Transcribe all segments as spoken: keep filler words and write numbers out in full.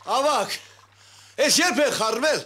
Ավակ, ես երբ է խառնել։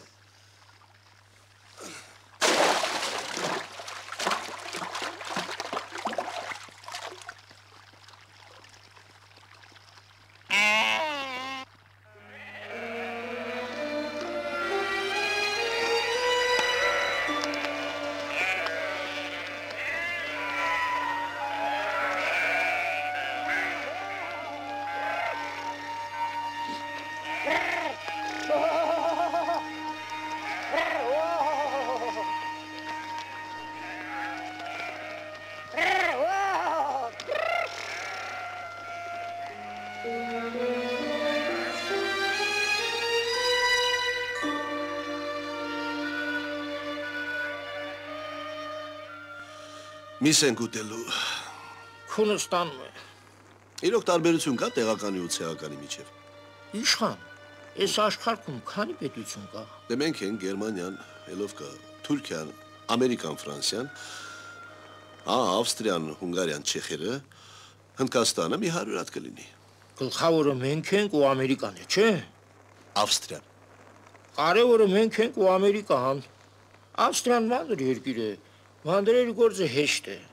Միս ենք ուտելու։ Քունս տանում է։ Իրոք տարբերություն կա տեղականի ու ցեղականի միջև։ Իշխան, այս աշխարհում քանի պետություն կա։ Դե մենք ենք Գերմանիան, ելով կա Թուրքիան, Ամերիկան, Ֆրանսիան, ահա Ավստրիան, Հունգարիան, Չեխերը, Հնդկաստանը մի հարյուր հատ կլինի։ Գլխավորը մենք ենք ու Ամերիկան է, չէ՞։ Ավստրիան։ Կարևորը մենք ենք ու Ամերիկան։ Ավստրիան մանր երկիր է։ Վանդրերի գործը հեշտ է։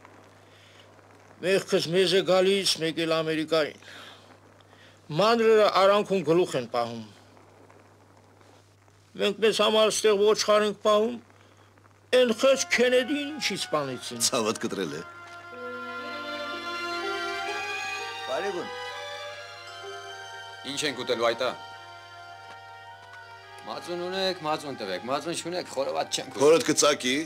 Մեղքս մեզ է գալիս, մեկ էլ Ամերիկային։ Մանրերը արանքում գլուխ են պահում։ Մենք մեզ համար ստեղ ոչխար ենք պահում, են խեչ Քենեդին ինչի սպանեցին։ Ցավդ կտրել է։ Բարեգուն։ Ինչ ենք ուտելու այտա։ Մածուն ունեք, մածուն տվեք, մածուն չունեք, խորոված չենք ուտել։ Խորոդ կծակի։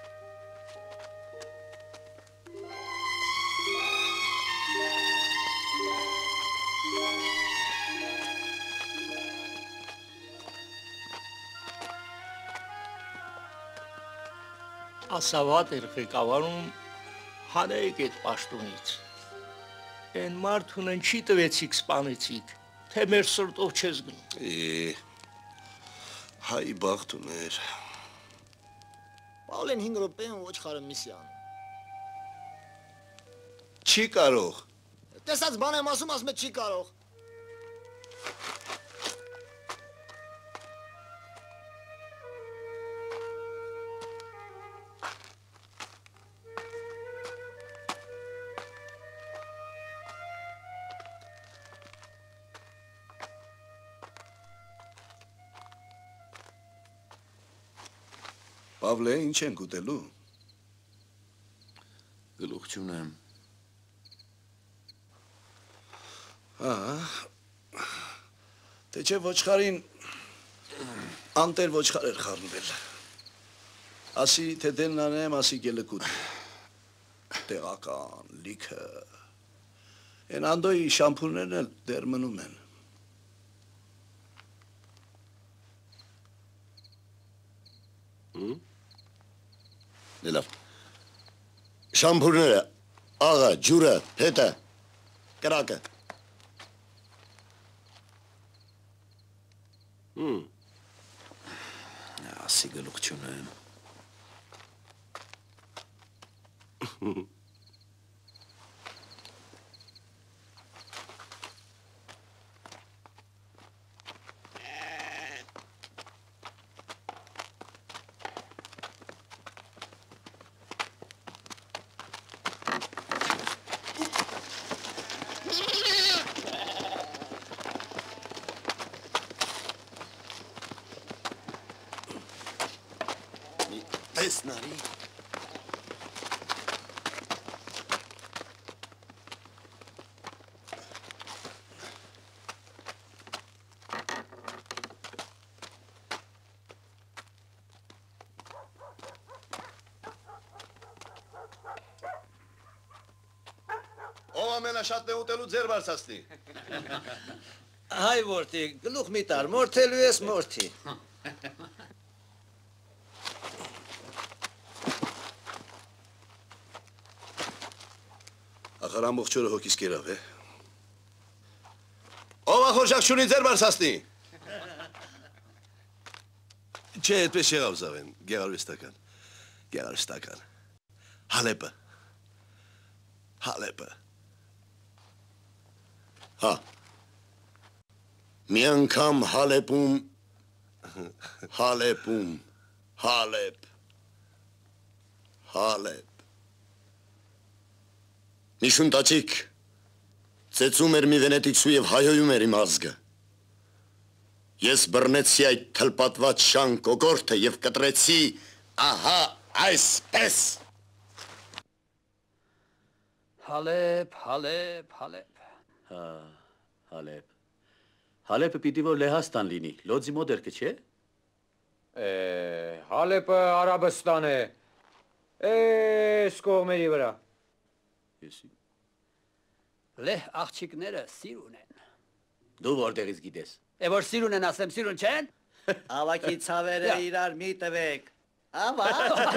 Ասավատ էր ղեկավարում հանեիք այդ պաշտոնից։ Են մարդունեն չի տվեցիք սպանեցիք, թե մեր սրտով չես գնում։ Է, հայ բախտ ուներ։ Պავლեն հինգ րոպեում ոչխարը միսի անում։ Չի կարող։ Տեսած բան եմ ասում, ասում է չի կարող։ Պավլե, ինչ ենք ուտելու։ Գլուխ չունեմ։ Ահա։ Թե չէ ոչխարին անտեր ոչխար էր խառնվել։ Ասի թե դենն անեմ, ասի գելկուտ։ Տեղական, լիքը։ Են անդոյի շամփուրներն էլ դեռ մնում են։ Լավ։ Շամփուրները, աղա, ջուրը, հետը, կրակը։ Հմ։ Ասի գլուխ չունեմ։ Տեսնարի։ Ով ամենաշատն է ուտելու ձեր բարձացնի։ Հայ որդի, գլուխ մի տար, մորթելու ես մորթի։ Ախր ամբողջ օրը հոգիս կերավ է։ Ով ախորժակ չունի ձեր բարձացնի։ Չէ, այդպես եղավ Զավեն, գեղարվեստական, գեղարվեստական։ Հալեպը, Հալեպը։ Հա, Մի անգամ Հալեպում, Հալեպում, Հալեպ, Հալեպ։ Մի շուն տաճիկ ծեծում էր մի վենետիկցու և հայոյում էր իմ ազգը։ Ես բռնեցի այդ թլպատված շան կոկորդը և կտրեցի ահա այսպես։ Հալեպ, Հալեպ, Հալեպ։ Հա, Հալեպ։ Հալեպը պիտի որ Լեհաստան լինի, լոձի մոդերքը չէ։ Հալեպը Արաբստան է։ Էս կողմերի վրա։ Լեհ աղջիկները սիր ունեն։ Դու որտեղից գիտես։ Է որ սիր ունեն, ասեմ սիր ունեն չեն։ Ավակի ցավերը իրար մի տվեք։ Ավա։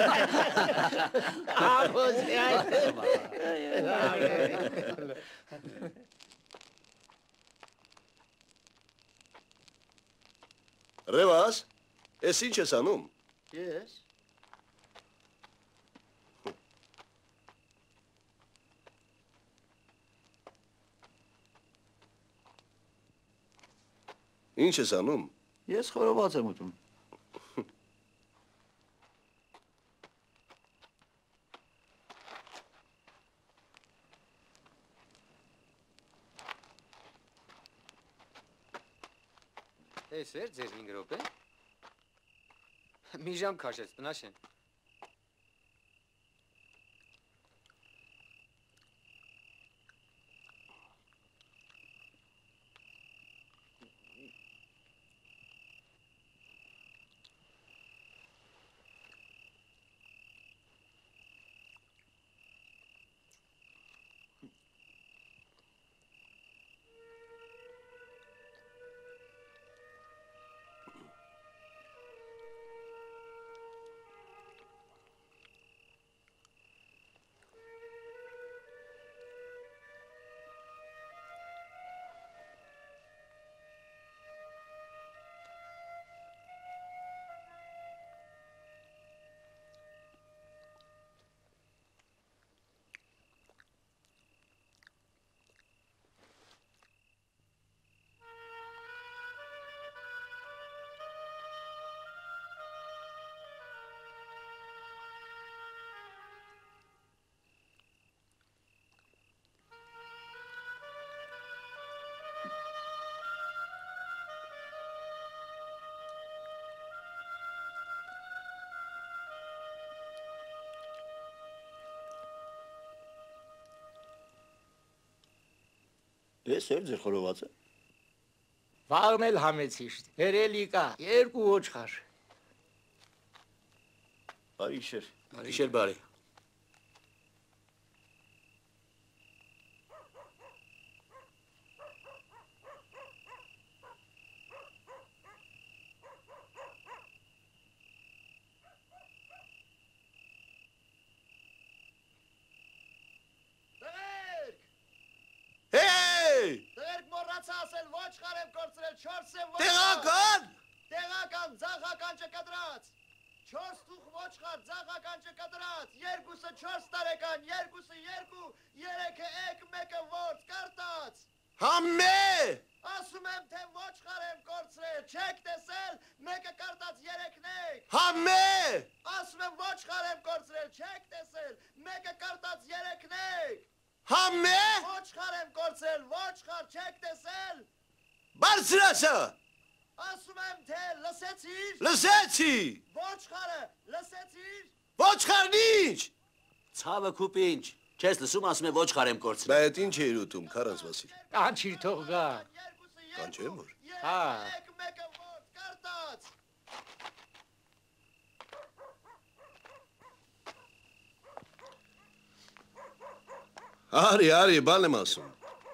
Ահոսի այդ։ Ռևաս, ես ինչ ես անում։ Ես։ Ինչ ես անում։ Ես խորոված եմ ուտում։ Էս էր ձեր հինգ րոպե։ Մի ժամ քաշեց, տնաշեն։ Ես էր ձեր խորովածը։ Վաղն էլ համեցիշտ, հերելի կա, երկու ոչխար։ Բարի իշեր, իշեր բարի։ Տեղական։ Տեղական ձախական չկտրած։ Չորս թուղ ոչխար ձախական չկտրած։ Երկուսը չորս տարեկան, երկուսը երկու, երեքը եկ, մեկը ворց կարտած։ Համե։ Ասում եմ, թե ոչխար եմ կորցրել, չեք տեսել, մեկը կարտած երեքն եք։ Համե։ Ասում եմ, ոչխար եմ կորցրել, չեք տեսել, մեկը կարտած երեքն եք։ Համե։ Ոչխար եմ կորցրել, ոչխար չեք տեսել։ Բարձրացա։ Ասում եմ, թե լսեցիր։ Լսեցի։ Ոչխարը լսեցիր։ Ոչխարն ինչ։ Ցավը քուպինչ։ Չես լսում, ասում է ոչխար եմ կորցրել։ Բայց ինչ էիր ուտում, Քարանց Վասիլ։ Կանչիր թող գա։ Կանչեմ որ։ Հա։ Եկ մեկը ворց կարտած։ Արի, արի, բան եմ ասում։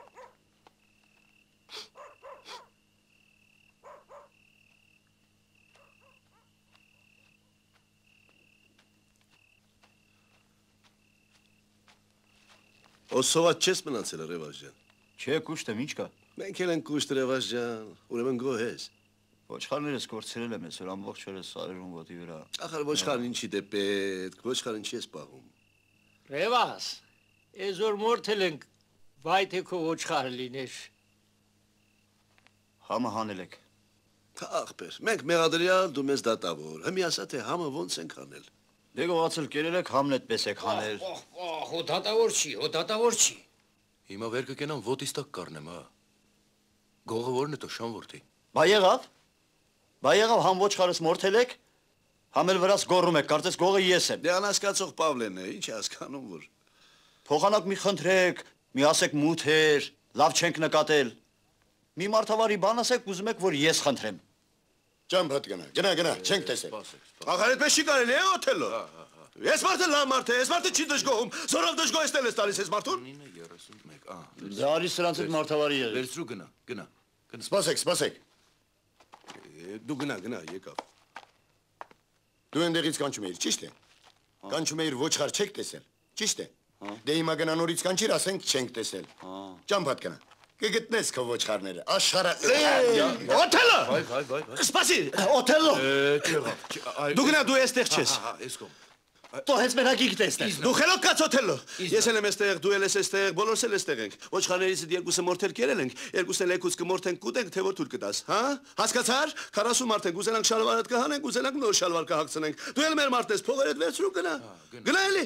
Օսոված չես մնացել Ռևաս ջան։ Չէ, կուշտ եմ, ինչ կա։ Մենք էլ ենք կուշտ Ռևաս ջան, ուրեմն գոհես։ Ոչխարներս կորցրել եմ, ես որ ամբողջ օրը սարերում ոտի վրա։ Ախր ոչխարն ինչի դե պետք, ոչխարն չի ես պահում։ Ռևաս, էզոր մորթել ենք, վայ թե քո ոչխար լիներ։ Համը հանել եք։ Ախպեր, մենք մեղադրյալ, դու մեզ դատավոր։ Հիմի ասա թե համը ոնց ենք անել։ Դե գողացել կերել եք, համն էդպես եք հանել։ Ահ, ահ, հո դատավոր չի, հո դատավոր չի։ Հիմա վեր կկենամ ոտիս տակ կառնեմ, հա։ Գողը որն է տո շան որդի։ Բա եղավ։ Բա եղավ համ ոչխարս մորթել եք, համ էլ վրաս գոռում եք, կարծես գողը ես եմ։ Դե անհասկացող Պավլեն է, ինչ է հասկանում որ։ Փոխանակ մի խնդրեք, մի ասեք մութեր, լավ չենք նկատել։ Մի մարդավարի բան ասեք, ուզում եք որ ես խնդրեմ։ Ճամփատ գնա, գնա, գնա, չենք տեսել։ Ախր այդպես չի կարելի է Օթելլո։ Ես մարդը լավ մարդ է, ես մարդը չի դժգոհում, զորով դժգոհեցնել ես տալիս ես մարդուն։ երեսուն մեկ, ահա։ Դա արի սրանց այդ մարդավարի եղել։ Վերցրու գնա, գնա։ Գնա։ Սպասեք, սպասեք։ Դու գնա, գնա, եկավ։ Դու այնտեղից կանչում էիր, ճիշտ է։ Կանչում էիր ոչխար չեք տեսել, ճիշտ է։ Դե հիմա գնա նորից կանչիր, ասենք չենք տեսել։ Ճամփատ գնա։ Կգտնես քո ոչխարները, աշխարհը։ Օթելլո։ Վայ, վայ, վայ, վայ։ Սպասի, Օթելլո։ Չեղավ։ դու գնա, դու այստեղ չես։ Ահա, այս կողմ։ Դու հենց մենակ գիտես։ Դու խելոք կաց Օթելլո։ Ես էլ եմ այստեղ, դու էլ ես այստեղ, բոլորս էլ այստեղ ենք։ Ոչխարներից երկուսը մորթել կերել ենք, երկուսն էլ եկուց կմորթենք կուտենք, թե որ թույլ կտաս, հա? Հասկացար։ քառասուն մարդ ենք, ուզենանք շալվարդ կհանենք, ուզենանք նոր շալվար կհագցնենք։ Դու էլ մեր մարդն ես, փողերդ վերցրու գնա։ Գնա էլի։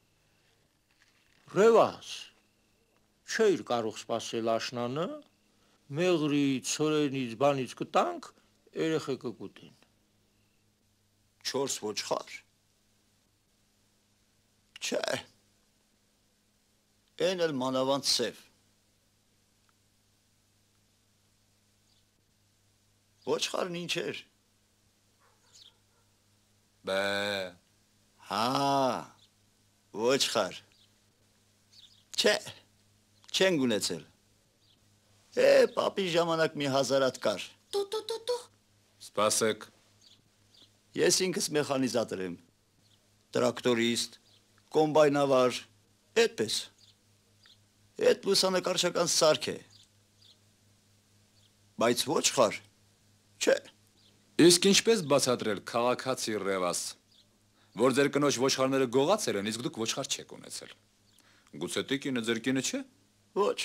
Ռևաս, չէիր կարող սպասել աշնանը, մեղրից, ցորենից, բանից կտանք, երեխեքը կուտեն։ Չորս ոչխար։ Չէ։ Այն էլ մանավանդ սև։ Ոչխարն ինչ էր։ Բա։ Հա, ոչխար։ Չէ, չեն գունեցել։ Է, պապի ժամանակ մի հազարատ կար։ Տո, տո, տո, տո։ Սպասեք։ Ես ինքս մեխանիզատոր եմ, տրակտորիստ, կոմբայնավար, այդպես։ Այդ լուսանկարչական սարք է։ Բայց ոչխար, չէ։ Իսկ ինչպես բացատրել քաղաքացի Ռևաս, որ ձեր կնոջ ոչխարները գողացել են, իսկ դուք ոչխար չեք ունեցել։ Գուցե տիկինը ձեր կինը չէ։ Ոչ։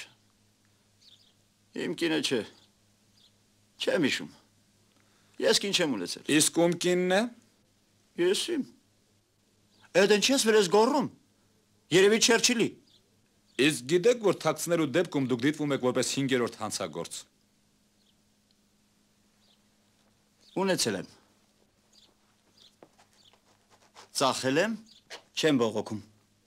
Իմ կինը չէ։ Չեմ հիշում։ Ես կին չեմ ունեցել։ Իսկ ում կինն է։ Ես իմ։ Այդ ինչ ես վրես գոռում։ Երևի Չերչիլի։ Իսկ գիտեք, որ թաքցնելու դեպքում դուք դիտվում եք որպես հինգերորդ հանցագործ։ Ունեցել եմ։ Ծախել եմ, չեմ բողոքում։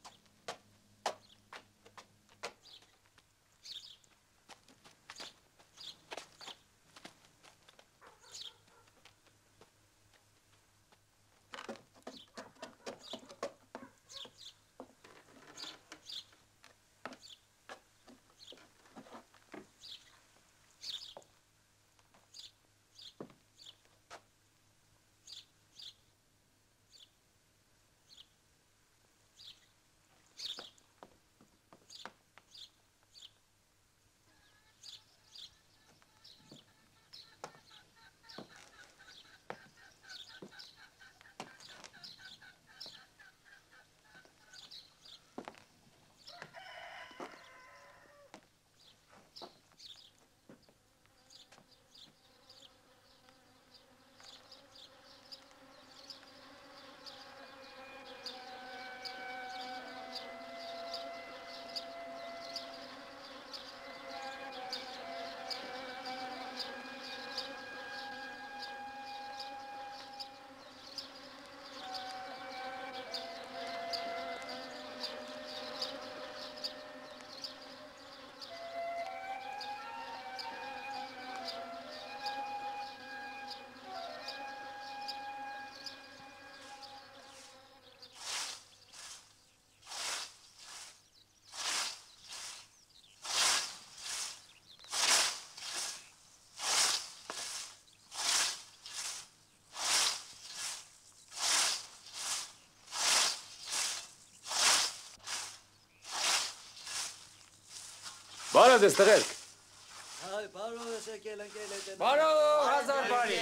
Բարև ձեզ տղերք։ Այ, բարով ես եկել ընկել եք։ Բարով, հազար բարի։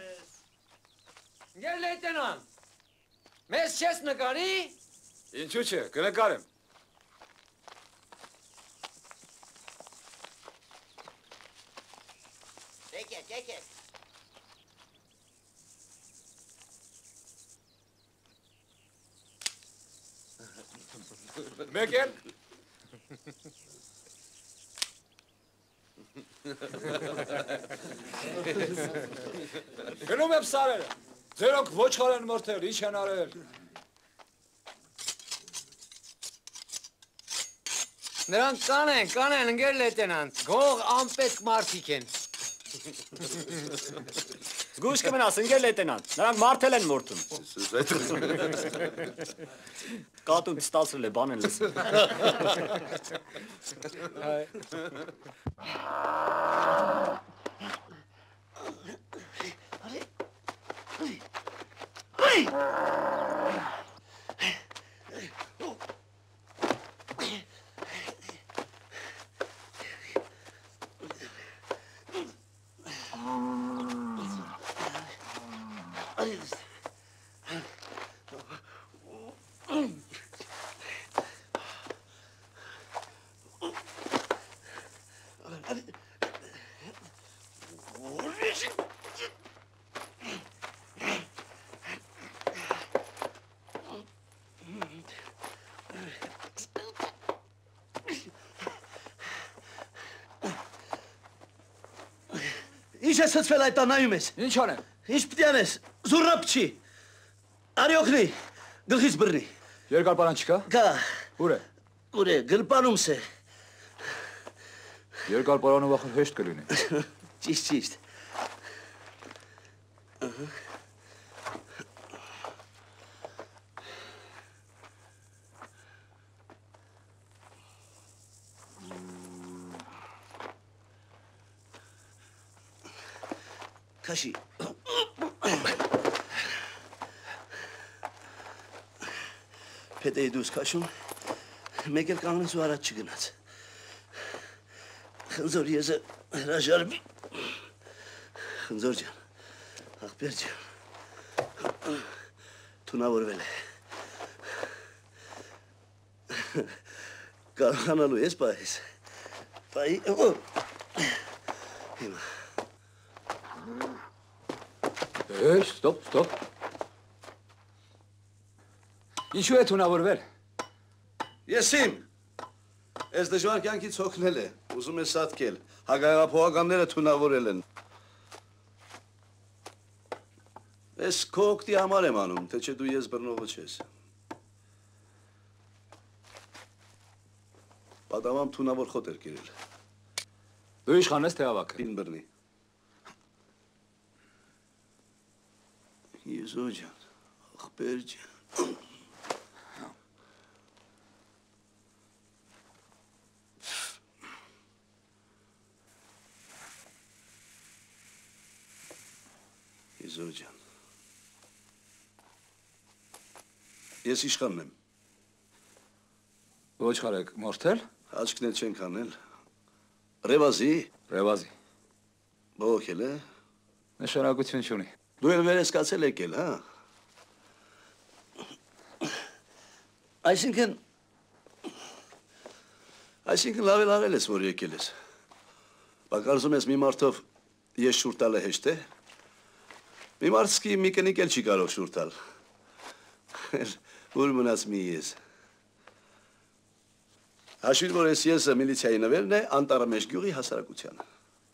Գեր լեյտենանտ։ Մեզ չես նկարի։ Ինչու՞ չէ, կնկարեմ։ Դե եկեք, եկեք։ Մեկ էլ։ Գնում եմ սարերը։ Ձերոնք ոչխար են մորթել, ինչ են արել։ Նրանք կանեն, կանեն, ընկեր լեյտենանտ, գող անպետք մարդիկ են։ Զգույշ կմնաս, ընկեր լեյտենանտ, նրանք մարդել են մորթում։ Կատուն ստացրել է, բան են լսում։ Ինչ ես հծվել այդ տանայում ես։ Ինչ անեմ։ Ինչ պիտի անես։ Զուռա փչի։ Արի օգնի։ Գլխից բռնի։ Երկար պարան չկա։ Կա։ Ուր է։ Ուր է, գրպանումս է։ Երկար պարանը վախր հեշտ կլինի։ Ճիշտ, ճիշտ։ Քաշի։ Պետեի դուս քաշում, մեկ էլ կանգնեց ու առաջ չգնաց։ Խնձոր եզը հրաժարվի։ Խնձոր ջան, աղբեր ջան, թունավորվել է։ Կարողանալու ես պահես։ Պահի, հիմա։ Է, ստոպ, ստոպ։ Ինչու է թունավորվել։ Ես իմ։ Ես դժվար կյանքից հոգնել է, ուզում է սատկել, հակահեղափոխականները թունավորել են։ Ես քո օգտի համար եմ անում, թե չէ դու ես բռնողը չես։ Պատամամ թունավոր խոտ էր կերել։ Դու իշխան ես թե ավակը։ Ին բռնի։ Եզո ջան, աղբեր ջան։ Եզո ջան։ Ես իշխանն եմ։ Ոչխար եք մորթել։ Աչքն էլ չենք անել։ Ռևազի։ Ռևազի։ Բողոքել է։ Նշանակություն չունի։ Դու էլ վերեսկացել եկել, հա։ Այսինքն, այսինքն լավ էլ արել ես, որ եկել ես։ Բակարզում ես մի մարդով ես շուր տալը հեշտ է։ Մի մարդսկի մի կնիկ էլ չի կարող շուր տալ։ Ուր մնաց մի ես։ Հաշվիր, որ ես եսը միլիցիայի նվերն է անտառը մեջ գյուղի հասարակությանը։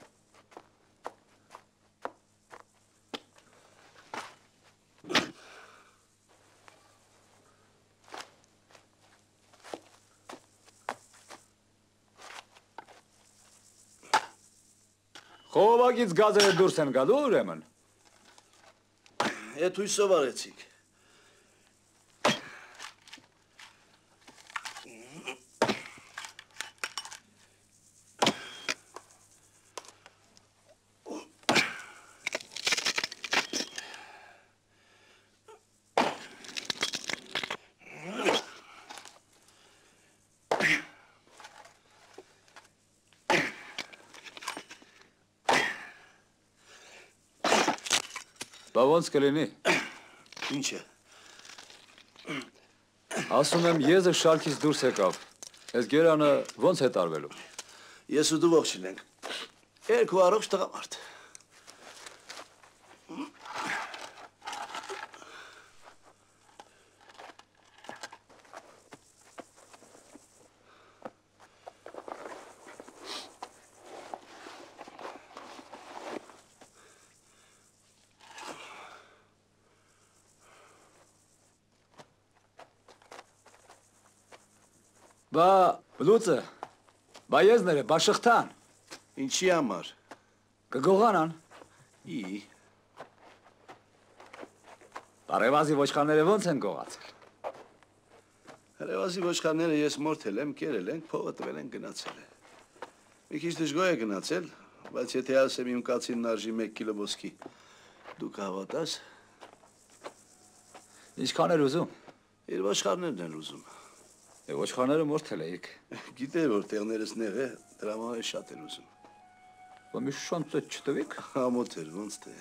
Խողովակից գազերը դուրս են գալու ուրեմն։ Էդ հույս սովարեցիք։ Բա ոնց կլինի։ Ինչ է։ Ասում եմ եզը շարքից դուրս եկավ։ Այս գերանը ոնց է տարվելու։ Ես ու դու ողջ լինենք։ Երկու առողջ տղամարդ։ Բա լուծը, բա եզները, բա շղթան։ Ինչի համար։ Կգողանան։ Ի։ Բարևազի ոչխարները ոնց են գողացել։ Հրևազի ոչխարները ես մորթել եմ, կերել ենք, փողը տվել են գնացել է։ Մի քիչ դժգոհ է գնացել, բայց եթե ասեմ իմ կացինն արժի մեկ կիլո ոսկի, դու կհավատաս։ Ինչքան էր ուզում։ Իր ոչխարներն են ուզում։ Է ոչխարները մորթել էիք։ Գիտեր որ տեղներս նեղ է, դրա համար շատ են ուզում։ Բա մի շան ծետ չտվիք։ Համոտ էր, ոնց թե։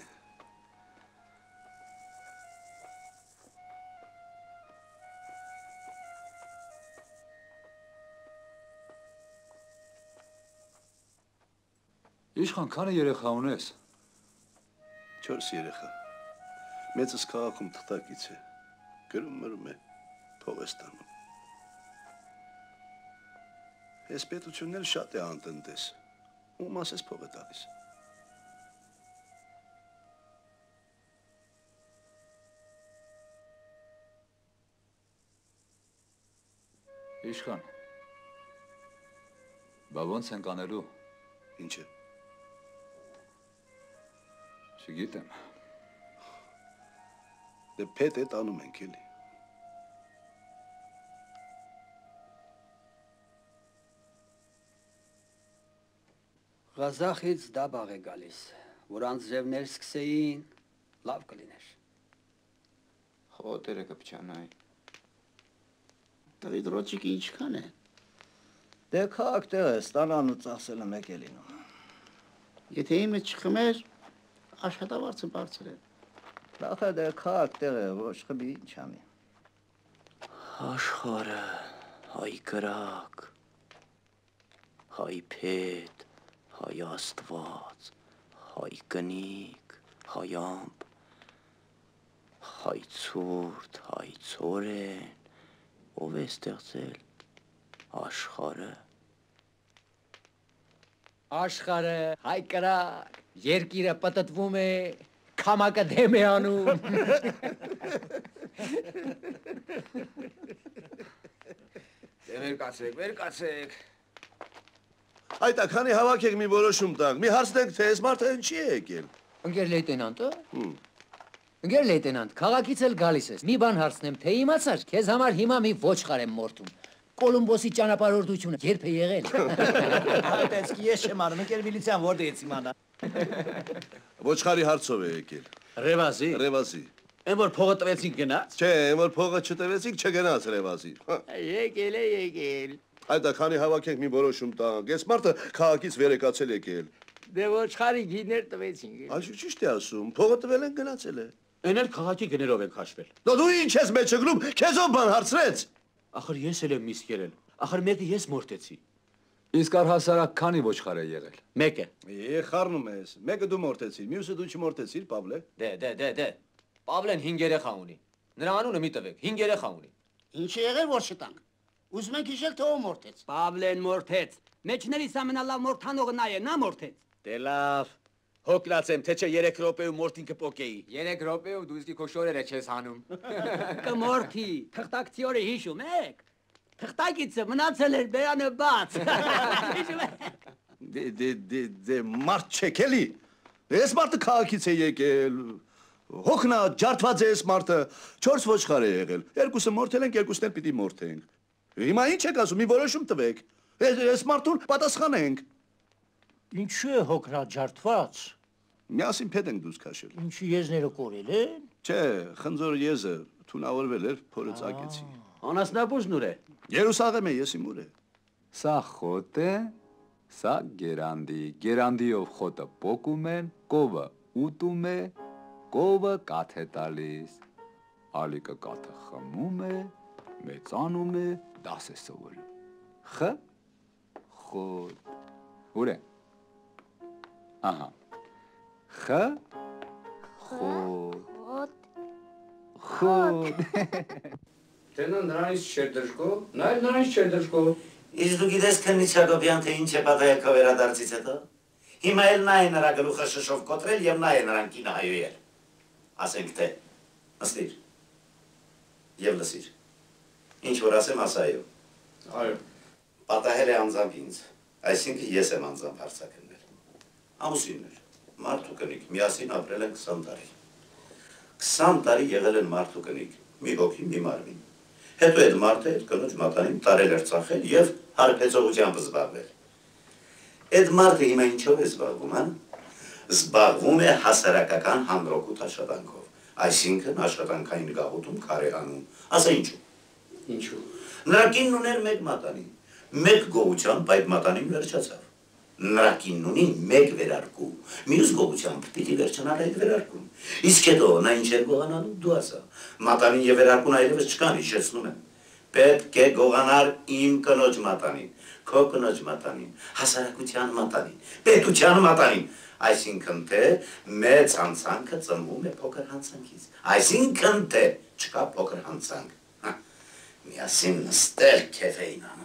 Իշխան, քանի երեխա ունես։ Չորս երեխա։ Մեծս քաղաքում թղթակից է։ Գրում մրում է, փող է ստանում։ Ես պետությունն էլ շատ է անտնտես։ Ում ասես փող է տալիս։ Իշխան, բա ոնց ենք անելու։ Ինչ է։ Չգիտեմ։ Դե պետ է տանում ենք էլի։ Ղազախից դա բաղ է գալիս, որ անձրևներ սկսեին, լավ կլիներ։ Խոտերը կպչանայի։ Տղի դրոճիկի ինչքան է։ Դե քաղաք տեղ է, ստանան ու ծախսելը մեկ է լինում։ Եթե իմը չխմեր, աշխատավարձը բարձր է։ Նախ է դե քաղաք տեղ է, ոչ խմի ինչ անի։ Աշխարհը, հայ կրակ, հայ փետ, հայ աստված, հայ կնիկ, հայ ամպ, հայ ցուրտ, հայ ցորեն, ով է ստեղծել աշխարհը։ Աշխարհը, հայ կրակ, երկիրը պտտվում է, քամակը դեմ է անում։ Դե վեր կացեք, վեր կացեք։ Այդա, քանի հավաքեք մի որոշում տանք, մի հարցնենք, թե այս մարդը ինչի է եկել։ Ընկեր լեյտենանտը։ Ընկեր լեյտենանտ, քաղաքից էլ գալիս ես։ Մի բան հարցնեմ, թե իմացար, քեզ համար հիմա մի ոչխար եմ մորթում։ Կոլումբոսի ճանապարհորդությունը երբ է եղել։ Այդեցքի ես չեմ անում, ընկեր միլիցիան որտե ես իմանա։ Ոչխարի հարցով է եկել։ Ռևազի։ Ռևազի։ Այն որ փողը տվեցինք գնաց։ Չէ, այն որ փողը չտվեցինք, չգնաց Ռևազի։ Եկել է, եկել։ Այդա, քանի հավաքենք մի որոշում տանք, այս մարդը քաղաքից վեր եկացել եկել։ Դե ոչխարի գիներ տվեցինք։ Այո, ճիշտ է ասում, փողը տվել են գնացել է։ Այն էլ քաղաքի գներով ենք հաշվել։ Դու ինչ ես մեջ գնում, քեզ ով բան հարցրեց։ Ախր ես էլ եմ միսկ երել։ Ախր մեկը ես մորտեցի։ Իսկ առհասարակ քանի ոչխար է եղել։ Մեկը։ Է, խառնում ես։ Մեկը դու մորտեցիր, մյուսը դու չմորտեցիր, Պավլե։ Դե, դե, դե, դե։ Պավլեն հինգ երեխա ունի։ Նրա անունը մի տվեք, հինգ երեխա ունի։ Ինչ է եղել, որ չտանք։ Ուզում ենք հիշել, թե ով մորթեց։ Պավլեն մորթեց։ Մեջներից ամենալավ մորթանողը նա է, նա մորթեց։ Դե լավ։ Հոգնացեմ, թե չէ երեք րոպեում մորտին կպոկեի։ Երեք րոպեում դու իսկի քո շորերը չես հանում։ Կմորթի, թղթակցի օրը հիշում եք։ Թղթակիցը մնացել էր բերանը բաց։ Հիշում եք։ Դե դե դե դե մարդ չեք էլի։ Այս մարդը քաղաքից է եկել։ Հոգնա ջարդված է այս մարդը։ Չորս ոչխար է եղել։ Երկուսը մորթել ենք, երկուսն էլ պիտի մորթենք։ Հիմա ինչ եք ասում, մի որոշում տվեք։ Այս մարդուն պատասխանենք։ Ինչու է հոգնա ջարդված։ Միասին փետ ենք դուրս քաշել։ Ինչի եզները կորել են։ Չէ, խնձոր եզը թունավորվել էր, փորը ծակեցի։ Անասնաբուժն ուր է։ Երուսաղեմ է, ես իմ ուր է։ Սա խոտ է, սա գերանդի։ Գերանդիով խոտը պոկում են, կովը ուտում է, կովը կաթ է տալիս։ Ալիկը կաթը խմում է, մեծանում է, դաս է սովորում։ Խ խոտ։ Ուր է։ Ահա։ Խ խոտ։ Խոտ։ Տենա նրանից չէր դժկո, նա էլ նրանից չէր դժկո։ Իսկ դու գիտես քննիչ Հակոբյան, թե ինչ է պատահել վերադարձից հետո։ Հիմա էլ նա է նրա գլուխը շշով կոտրել եւ նա է նրան կինը հայոյել։ Ասենք թե, նստիր եւ լսիր։ Ինչ որ ասեմ, ասա այո։ Այո։ Պատահել է անձամբ ինձ, այսինքն ես եմ անձամբ հարցակրնել։ Ամուսիններ, մարդու կնիկ, միասին ապրել են քսան տարի։ քսան տարի եղել են մարդու կնիկ, մի հոգի, մի մարմին։ Հետո այդ մարդը այդ կնոջ մատանին տարել էր ծախել և հարբեցողությամբ զբաղվել։ Այդ մարդը հիմա ինչով է զբաղվում, հա? Զբաղվում է հասարակական հանրօգուտ աշխատանքով, այսինքն աշխատանքային գաղութում քարերանում։ Ասա ինչու։ Ինչու։ Նրա կինն ուներ մեկ մատանի, մեկ գողությամբ այդ մատանին վերջացավ։ Նրա կինն ունի մեկ վերարկու, մյուս գողությամբ պիտի վերջանալ այդ վերարկուն։ Իսկ հետո նա ինչ էր գողանալու, դու ասա, մատանին և վերարկուն այլևս չկան, հիշեցնում եմ։ Պետք է գողանալ իմ կնոջ մատանին, քո կնոջ մատանին, հասարակության մատանին, պետության մատանին, այսինքն թե մեծ հանցանքը ծնվում է փոքր հանցանքից, այսինքն թե չկա փոքր հանցանք։ Միասին նստել քեֆ էին անում։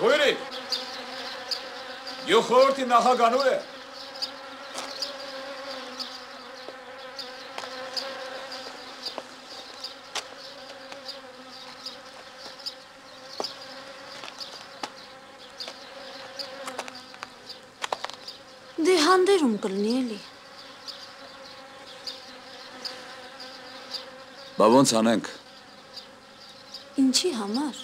Խույրիկ։ Գյուխորտի նախագան ուր է։ Դե հանդերում կլնի էլի։ Բա ոնց անենք։ Ինչի համար։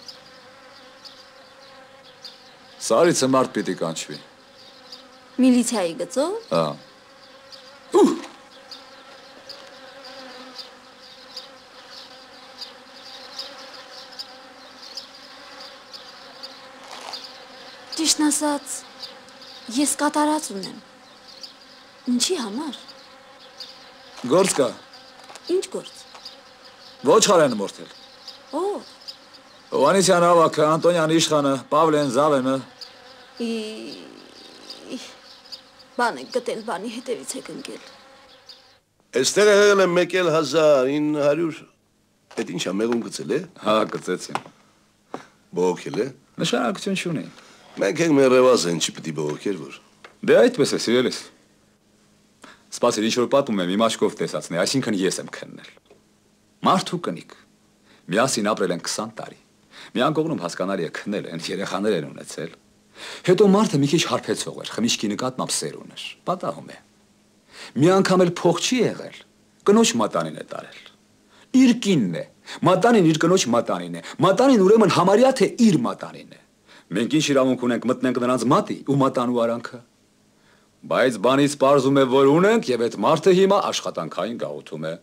Սարիցը մարդ պիտի կանչվի։ Միլիցիայի գծով։ Հա։ Ճիշտն ասած, ես կատարած ունեմ։ Ինչի համար։ Գործ կա։ Ինչ գործ։ Ոչխար են մորթել։ Օ։ Հովանեսյան ավակը, Անտոնյան իշխանը, Պավլեն Զավենը։ Բան եք գտել, բանի հետևից եք ընկել։ Էստեղ եղել եմ մեկ էլ հազար ինը հարյուր։ Էդ ինչա մեղում գծել է։ Հա, գծեցին։ Բողոքել է։ Նշանակություն չունի։ Մենք ենք մեր ռևազ են, չի պիտի բողոքեր որ։ Դե այդպես է, սիրելիս։ Սպասիր, ինչ որ պատում եմ, իմ աչքով տեսածն է, այսինքն ես եմ քննել։ Մարդու կնիկ։ Միասին ապրել են քսան տարի։ Մի անկողնում հասկանալի է քնել են, երեխաներ են ունեցել։ Հետո մարդը մի քիչ հարբեցող էր, խմիչքի նկատմամբ սեր ուներ։ Պատահում է։ Մի անգամ էլ փող չի եղել։ Կնոջ մատանին է տարել։ Իր կինն է։ Մատանին իր կնոջ մատանին է։ Մատանին ուրեմն համարյա թե իր մատանին է։ Մենք ինչ իրավունք ունենք մտնենք նրանց մատի ու մատանու արանքը։ Բայց բանից պարզում է, որ ունենք եւ այդ մարդը հիմա աշխատանքային գաղութում է։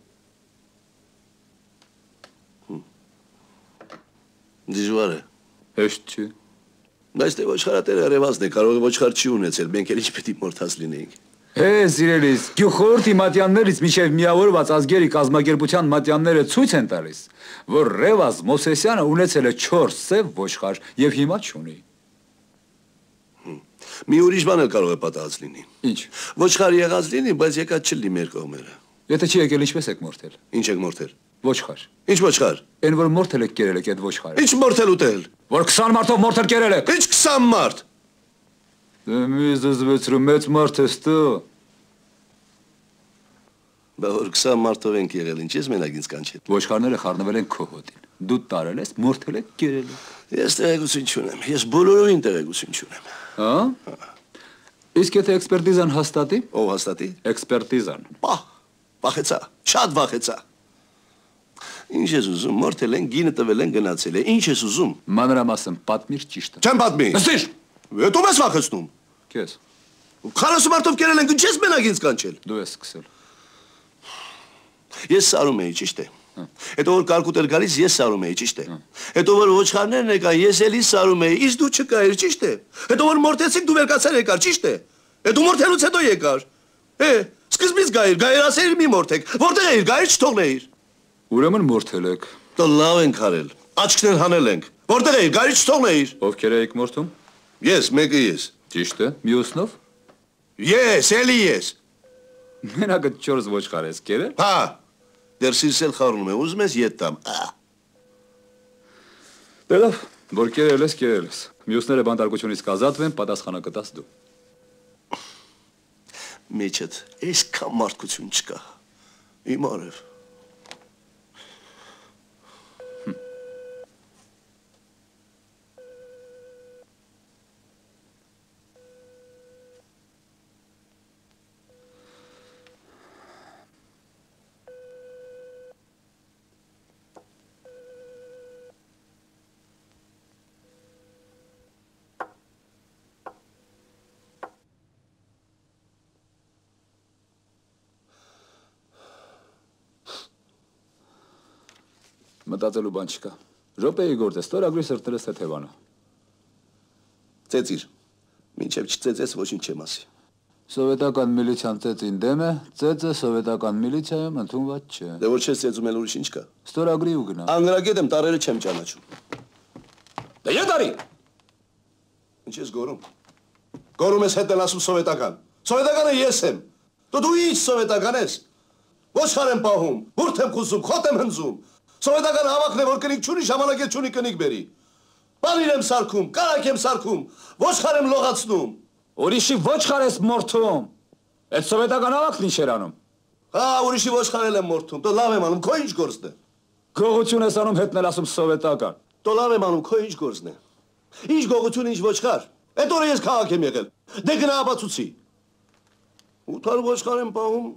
Դժվար է։ Հեշտ չի։ Բայց դե ոչխարատերը ռևազն է, կարող է ոչխար չի ունեցել, մենք էլ ինչ պիտի մորթած լինեինք։ Հե, սիրելիս, գյուխորտի մատյաններից մինչև միավորված ազգերի կազմակերպության մատյանները ցույց են տալիս, որ Ռևազ Մովսեսյանը ունեցել է չորս սև ոչխար եւ հիմա չունի։ Մի ուրիշ բան էլ կարող է պատահած լինի։ Ինչ։ Ոչխար եղած լինի, բայց եկած չլինի մեր կողմերը։ Եթե չի եկել, ինչպես եք մորթել։ Ինչ եք մորթել։ Ոչխար։ Ինչ ոչխար։ Այն որ մորթել եք կերել եք այդ ոչխարը։ Ինչ մորթել ուտել։ Որ քսան մարդով մորթել կերել եք։ Ինչ քսան մարդ։ Դե մի զզվեցրու մեծ մարդ ես դու։ Բա որ քսան մարդով ենք եղել, ինչ ես մենակ ինձ կանչել։ Ոչխարները խառնվել են քո հոտին։ Դու տարել ես, մորթել եք կերել եք։ Ես տեղեկություն չունեմ։ Ես բոլորովին տեղեկություն չունեմ։ Հա։ Իսկ եթե էքսպերտիզան հաստատի։ Ով հաստատի։ Էքսպերտիզան։ Պահ, վախեցա, շատ վախեցա։ Ինչ ես ուզում, մորթել են, գինը տվել են, գնացել է։ Ինչ ես ուզում։ Մանրամասն պատմիր ճիշտը։ Չեմ պատմի։ Նստիր։ Հետո ես վախեցնում։ Քեզ։ քսան մարդով կերել են, ինչ ես մենակ ինձ կանչել։ Դու ես սկսել։ Ես սարում էի, ճիշտ է։ Հետո որ կարկուտ էր գալիս, ես սարում էի, ճիշտ է։ Հետո որ ոչխարներն եկան, ես էլի սարում էի, իսկ դու չկայիր, ճիշտ է։ Հետո որ մորթեցիք, դու վերկացել եկար, ճիշտ է։ Հետո մորթելուց հետո եկար։ Է, սկզբից գայիր, գայիր ասեիր մի մորթեք։ Որտեղ էիր, գայիր չթողնեիր։ Ուրեմն մորթել եք։ Դե լավ ենք արել։ Աչքներ հանել ենք։ Որտեղ էիր, գայիր չթողնեիր։ Ովքեր եք մորթում։ Ես, մեկը ես։ Ճիշտ է, մյուսնով։ Ես, էլի ես։ Մենակ չորս ոչխար ես կերել։ Հա։ Դեր սիրսել խառնում է, ուզում ես ետ տամ։ Դե լավ, որ կերել ես, կերել ես։ Մյուսները բանտարկությունից կազատվեն, պատասխանը կտաս դու։ Մեջդ այսքան մարդկություն չկա։ Իմ արև։ Մտածելու բան չկա։ Րոպեի գործ է, ստորագրի սրտել ես թեթևանը։ Ծեծիր, մինչև չծեծես ոչինչ չեմ ասի։ Սովետական միլիցիան ծեծին դեմ է, ծեծը սովետական միլիցիայում ընդունված չէ։ Դե որ չես ծեծում էլ ուրիշ ինչ կա։ Ստորագրի ու գնա։ Անգրագետ եմ, տարերը չեմ ճանաչում։ Դե ետ արի։ Ինչ ես գորում։ Գորում ես հետ են ասում սովետական։ Սովետականը ես եմ։ Դու դու ինչ սովետական ես։ Ոչխար եմ պահում, բուրդ եմ խուսում, խոտ եմ հնձում։ Սովետական հավաքն է, որ կնիկ չունի, ժամանակ էլ չունի կնիկ բերի։ Բանիր եմ սարքում, կարակ եմ սարքում, ոչխար եմ լողացնում։ Ուրիշի ոչխար ես մորթում։ Այդ սովետական ավակն ինչ էր անում։ Հա, ուրիշի ոչխարել եմ մորթում, դո լավ եմ անում, քո ինչ գործն է։ Գողություն ես անում հետնել ասում սովետական։ Դո լավ եմ անում, քո ինչ գործն է։ Ինչ գողություն, ինչ ոչխար։ Այդ օրը ես քաղաք եմ եղել։ Դե գնա ապացուցի։ Ութար ոչխար եմ պահում։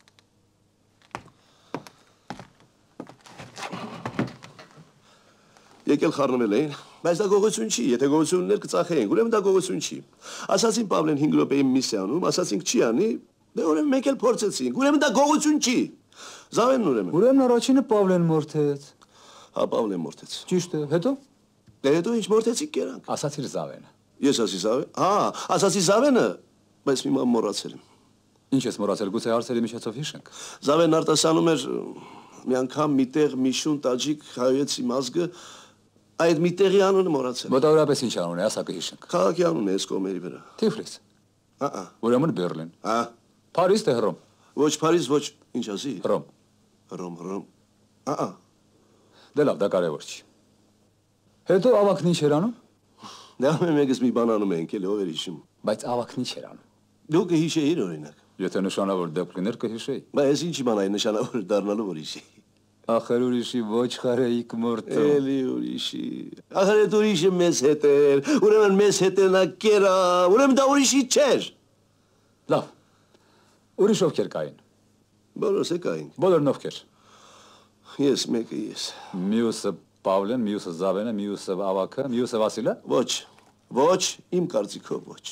Եկել խառնվել էին, բայց դա գողություն չի, եթե գողություններ կծախեին, ուրեմն դա գողություն չի։ Ասացին Պավլեն հինգ րոպեի միսի անում, ասացինք չի անի, դե ուրեմն մեկ էլ փորձեցինք, ուրեմն դա գողություն չի։ Զավենն ուրեմն։ Ուրեմն առաջինը Պավլեն մորթեց։ Հա, Պավլեն մորթեց։ Ճիշտ է, հետո։ Դե հետո ինչ մորթեցիք կերանք։ Ասացիր Զավենը։ Ես ասի Զավեն։ Հա, ասացի Զավենը, բայց մի մամ մոռացել եմ։ Ինչ ես մոռացել, գուցե հարցերի միջոցով հիշենք։ Զավենն արտասանում էր մի անգամ միտեղ միշուն տաջիկ հայոց իմ ազգը, այդ միտեղի անունը մոռացել։ Մոտավորապես ինչ անուն է, ասա կհիշենք։ Քաղաքի անունն է այս կողմերի վրա։ Թիֆլիս։ Ահա։ Ուրեմն Բերլին։ Հա։ Փարիզ թե Հռոմ։ Ոչ Փարիզ, ոչ ինչ ասի։ Հռոմ։ Հռոմ, Հռոմ։ Ահա։ Դե լավ, դա կարևոր չի։ Հետո ավակն ինչ էր անում։ Դա մեկս մի բան անում ենք, էլի ով էր հիշում։ Բայց ավակն ինչ էր անում։ Դու կհիշեիր օրինակ։ Եթե նշանավոր դեպք լիներ կհիշեի։ Բայց ինչի բան այն նշանավոր դառնալու որ հիշեի։ Ախր ուրիշի ոչխարեիք մորթում։ Էլի ուրիշի։ Ախր այդ ուրիշը մեզ հետ էր, ուրեմն մեզ հետ նա կերա, ուրեմն դա ուրիշի չէր։ Լավ։ Ուրիշ ովքեր կային։ Բոլորս է կային։ Բոլորն ովքեր։ Ես մեկը ես։ Մյուսը Պավլեն, մյուսը Զավենը, մյուսը Ավակը, մյուսը Վասիլը։ Ոչ, ոչ, իմ կարծիքով ոչ։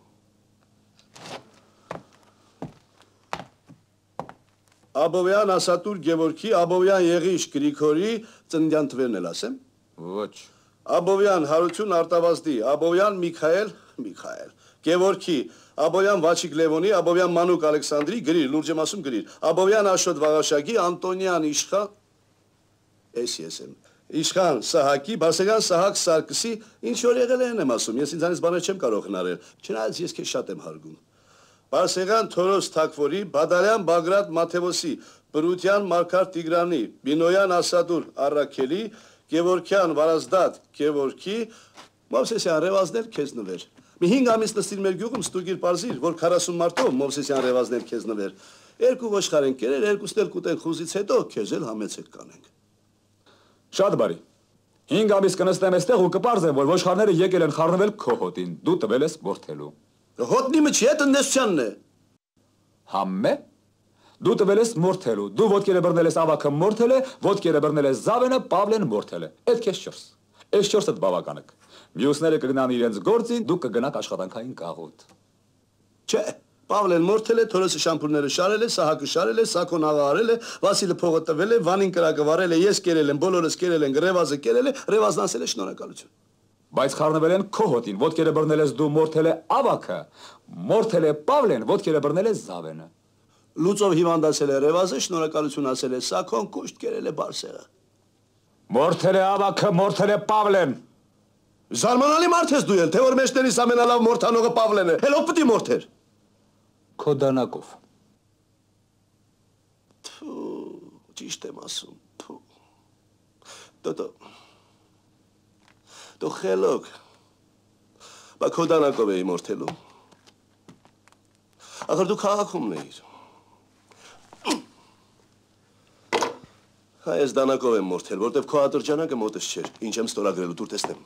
Աբովյան Ասատուր Գևորգի, Աբովյան Եղիշ Գրիգորի ծննդյան թվերն էլ ասեմ։ Ոչ։ Աբովյան Հարություն Արտավազդի, Աբովյան Միքայել, Միքայել, Գևորգի, Աբովյան Վաչիկ Լևոնի, Աբովյան Մանուկ Ալեքսանդրի, գրիր, լուրջ եմ ասում գրիր, Աբովյան Աշոտ Վաղաշագի, Անտոնյան Իշխան, ես ես եմ, Իշխան Սահակի, Բարսեղյան Սահակ Սարգսի, ինչ որ եղել են եմ ասում, ես ինձանից բաներ չեմ կարող հնարել, չնայած ես քեզ շատ եմ հարգում։ Բարսեղյան Թորոս Թակվորի, Բադալյան Բագրատ Մաթևոսի, Բրուտյան Մարգար Տիգրանի, Բինոյան Ասադուր Առաքելի, Գևորգյան Վարազդատ Գևորգի, Մովսեսյան Ռևազներ քեզ նվեր։ Մի հինգ ամիս նստիր մեր գյուղում ստուգիր պարզիր, որ քառասուն մարտով Մովսեսյան Ռևազներ քեզ նվեր։ Երկու ոչխար են կերել, երկուսն էլ կուտեն խուզից հետո քեզ էլ համեցեք կանենք։ Շատ բարի։ Հինգ ամիս կնստեմ այստեղ ու կպարզեմ, որ ոչխարները եկել են խառնվել քո հոտին, դու տվել ես մորթելու։ Հոտնի մը չի, այդ տնտեսությանն է։ Համե։ Դու տվել ես մորթելու, դու ոտքերը բռնել ես Ավակը մորթել է, ոտքերը բռնել ես Զավենը, Պավլեն մորթել է։ Այդ քեզ չորս։ Այս չորսը բավական է։ Մյուսները կգնան իրենց գործին, դու կգնաք աշխատանքային կաղոտ։ Չէ, Պավլեն մորթել է, Թորոսը շամփուրները շարել է, Սահակը շարել է, Սակոն աղա արել է, Վասիլը փողը տվել է, Վանին կրակը վարել է, ես կերել եմ, բոլորս կերել են, Ռևազը կերել է, Ռևազն ասել է շնորհակալություն։ Բայց խառնվել են քո հոտին, ոտքերը բռնել ես դու, մորթել է Ավակը, մորթել է Պավլեն, ոտքերը բռնել է Զավենը։ Լուծով հիվանդացել է Ռևազը, շնորհակալություն ասել է Սակոն, կուշտ կերել է Բարսեղը։ Մորթել է Ավակը, մորթել է Պավլեն։ Զարմանալի մարդ ես դու էլ, թե որ մեջներիս ամենալավ մորթանողը Պավլեն է, հելով պտի մորթեր։ Քո դանակով։ Թու, ճիշտ եմ ասում, թու։ Դո դո։ Դու խելոք։ Բա քո դանակով էի մորթելու։ Ախր դու քաղաքում էիր։ Հա, ես դանակով եմ մորթել, որտեվ քո ատրճանակը մոտս չէր, ինչ եմ ստորագրելու, դուր տեսնեմ։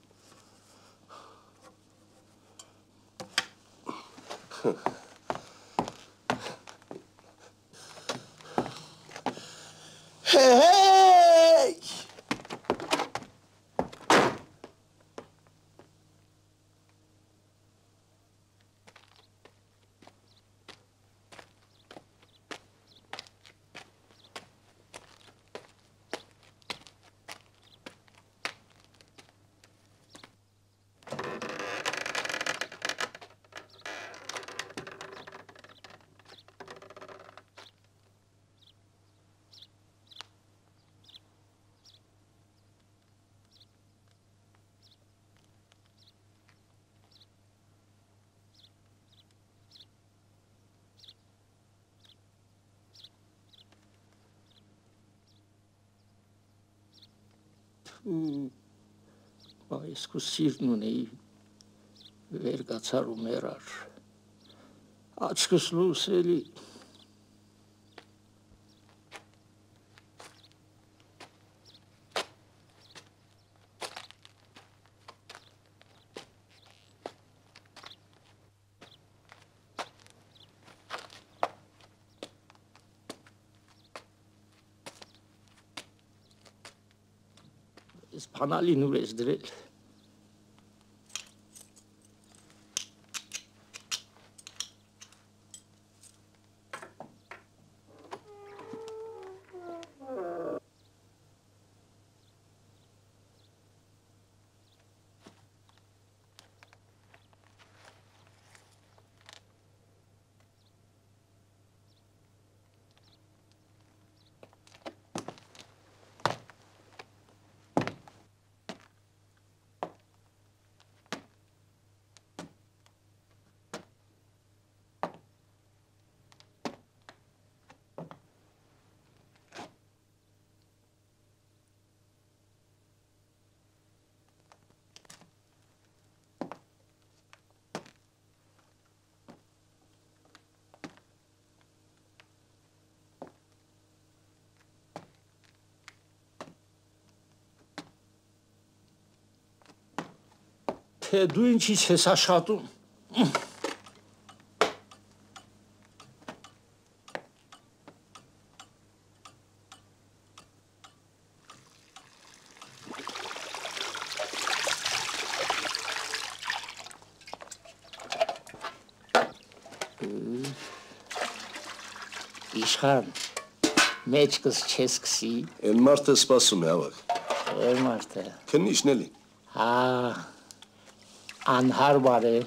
Հեյ! Այս քո սիրտն ունեի վեր գացար ու մեռար։ Աչքս լույս էլի Ես բանալին ուր ես դրել։ Թե դու ինչից ես աշխատում։ Իշխան, մեջքս չես կսի։ Են մարդը սպասում է, ավակ։ Էր մարդը։ Քննիչն էլի։ Հա, անհարմար է։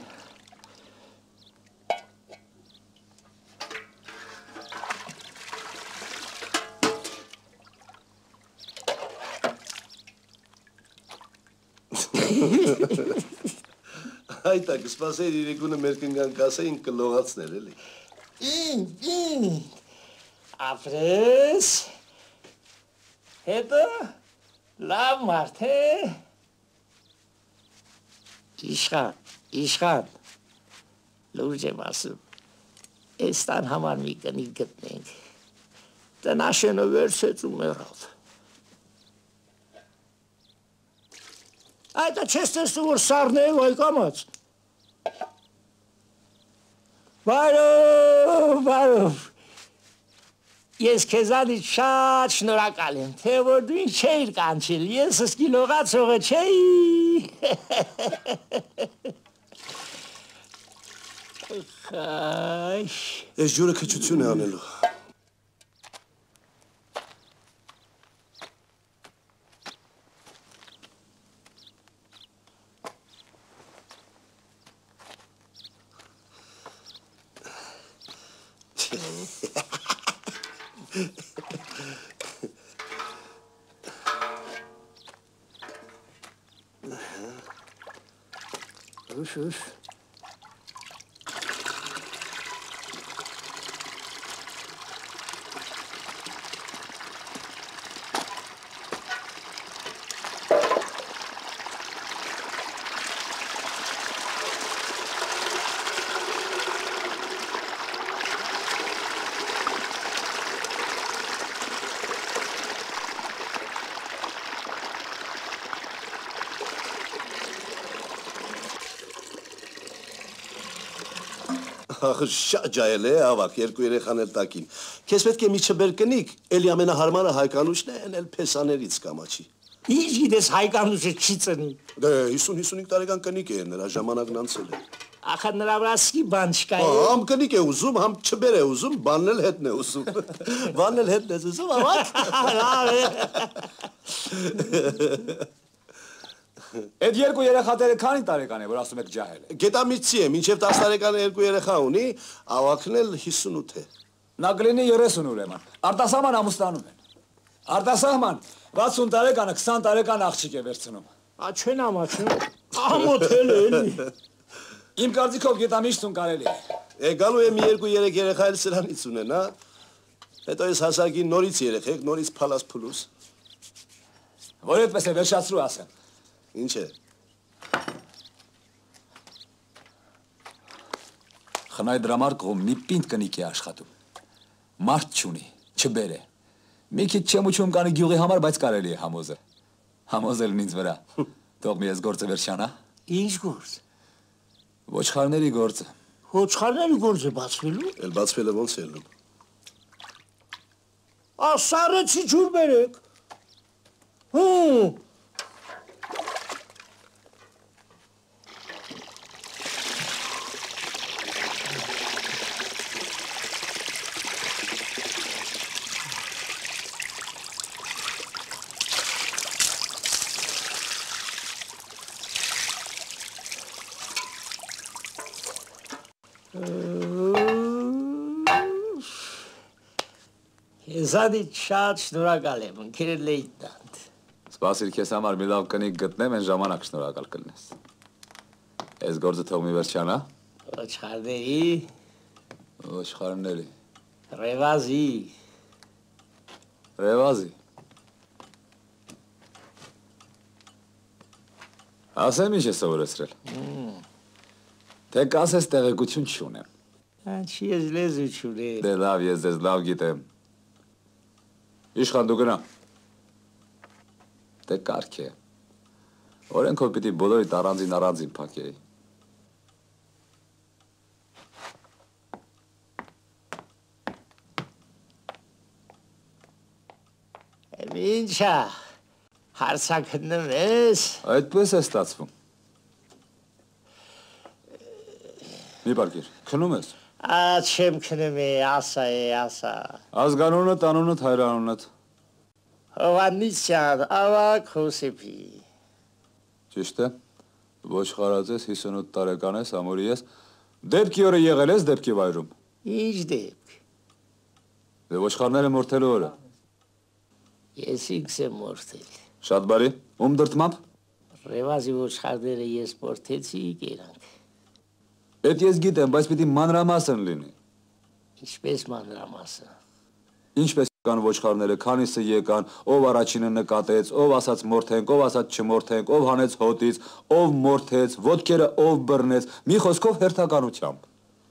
Հայտա կսպասեիր իրիկունը մեր կնգան կասեին կլողացներ էլի։ Ինք, ինք, ապրես, հետո լավ մարդ է։ Իշխան, իշխան, լուրջ եմ ասում, այս տան համար մի կնիկ գտնենք, տնաշենը վերցեց ու մեռավ։ Այդա չես տեսնում, որ սարն է ու այկամաց։ Բարով, բարով, ես քեզանից շատ շնորհակալ եմ, թե որ դու ինձ չէիր կանչել, ես ըսկի լողացողը չէի։ Խայ։ Ես ջուրը քչություն է անելու։ Ուշ, ուշ։ Ախր շատ ջայել է, ավակ, երկու երեխան էլ տակին։ Քեզ պետք է մի չբեր կնիկ, էլի ամենահարմարը հայկանուշն է, են էլ փեսաներից կամաչի։ Ինչ գիտես հայկանուշը չի ծնի։ Դե հիսուն-հիսունհինգ տարեկան կնիկ է, նրա ժամանակն անցել է։ Ախր նրա վրա սկի բան չկա է։ Համ կնիկ է ուզում, համ չբեր է ուզում, բանն էլ հետն է ուզում։ Բանն էլ հետն ես ուզում, ավակ։ Լավ է։ Այդ երկու երեխաները քանի տարեկան է, որ ասում եք ջահել է։ Գետամիջցի է, մինչև տասը տարեկան երկու երեխա ունի, ավակն էլ հիսունութ է։ Նա կլինի երեսուն ուրեմն։ Արտասահման ամուսնանում են։ Արտասահման վաթսուն տարեկանը քսան տարեկան աղջիկ է վերցնում։ Ա չեն ամաչում։ Ամոթել է էլի։ Իմ կարծիքով գետամիջցուն կարելի է։ Է գալու է մի երկու երեք երեխա էլ սրանից ունեն, հա։ Հետո ես հասակին նորից երեխեք, նորից փալաս փուլուս։ Որ այդպես է վերջացրու ասեմ։ Ինչ է։ Խնայ դրամար կողմ մի պինդ կնիկ է աշխատում։ Մարդ չունի, չբեր է։ Մի քիչ չեմուչում կանի գյուղի համար, բայց կարելի է համոզել։ Համոզելն ինձ վրա։ Թող մի ես գործը վերջանա։ Ինչ գործ։ Ոչխարների գործը։ Ոչխարների գործը բացվելու։ Էլ բացվելը ոնց է ելնում։ Ասարեցի ջուր բերեք։ Հու։ Զադի շատ շնորհակալ եմ, ընկեր լեյտենանտ։ Սպասիր քեզ համար մի լավ կնիկ գտնեմ, այն ժամանակ շնորհակալ կլինես։ Այս գործը թող մի վերջանա։ Ոչխարների։ Ոչխարների։ Ռևազի։ Ռևազի։ Ասեմ ինչ է սովորեցրել։ Թե կասես տեղեկություն չունեմ։ Ինչի ես լեզու չունեմ։ Դե լավ, ես ձեզ լավ գիտեմ։ Իշխան դու գնա։ Դե կարգ է։ Օրենքով պիտի բոլորիդ առանձին առանձին փակեի։ Ինչա, հարցակնում ես։ Այդպես է ստացվում։ Մի բարգիր, քնում ես։ Ա չեմ քնում է, ասա է, ասա։ Ազգանունդ, անունդ, հայրանունդ։ Հովաննիսյան, ավակ Հոսեփի։ Ճիշտ է։ Ոչխարած ես, հիսունութ տարեկան ես, ամուրի ես։ Դեպքի օրը եղել ես դեպքի վայրում։ Ինչ դեպք։ Դե ոչխարները մորթելու օրը։ Ես ինքս եմ մորթել։ Շատ բարի, ում դրտմամբ։ Ռևազի ոչխարները ես մորթեցի, կերանք։ Էդ ես գիտեմ, բայց պիտի մանրամասն լինի։ Ինչպես մանրամասն։ Ինչպես կան ոչխարները, քանիսը եկան, ով առաջինը նկատեց, ով ասաց մորթենք, ով ասաց չմորթենք, ով հանեց հոտից, ով մորթեց, ոտքերը ով բռնեց, մի խոսքով հերթականությամբ։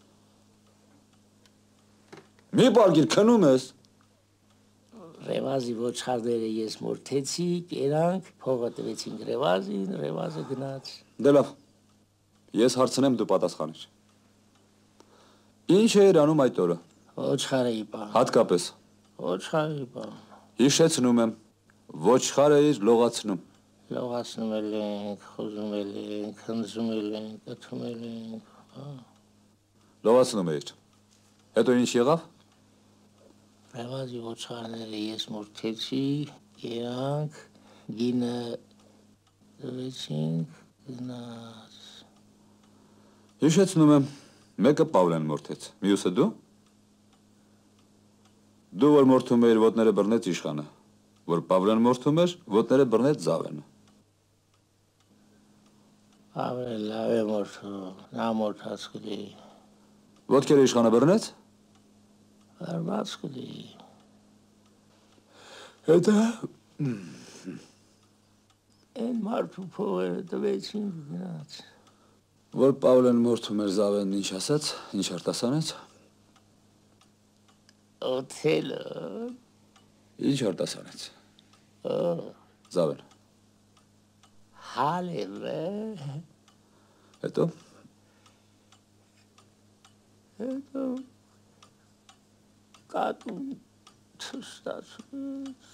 Մի բարգիր քնում ես։ Ռևազի ոչխարները ես մորթեցի, կերանք, փողը տվեցին Ռևազին, Ռևազը գնաց։ Դե լավ։ Ես հարցնեմ դու պատասխանիր։ Ինչ էր անում այդ օրը։ Ոչխարի բան։ Հատկապես։ Ոչխարի բան։ Հիշեցնում եմ։ Ոչխարը իր լողացնում։ Լողացնում ենք, խոզում ենք, հնձում ենք, կթում ենք, հա։ Լողացնում էիր։ Հետո ինչ եղավ։ Ռևազի ոչխարները ես մորթեցի, կերանք, գինը տվեցինք, գնաց։ Հիշեցնում եմ, մեկը Պավլեն մորթեց, մյուսը դու։ Դու որ մորթում էիր, ոտները բռնեց իշխանը, որ Պավլեն մորթում էր, ոտները բռնեց Զավենը։ Պավլեն լավ է մորթում, նա մորթած կլի։ Ոտքերը իշխանը բռնեց։ Բռնած կլի։ Հետո Այն մարդու փողերը տվեցին գնաց։ Որ Պավլեն մորթում էր Զավենն ինչ ասաց, ինչ արտասանեց։ Օթելը։ Ինչ արտասանեց։ Զավեն։ Հալևը։ Հետո։ Հետո կատուն թստացվեց։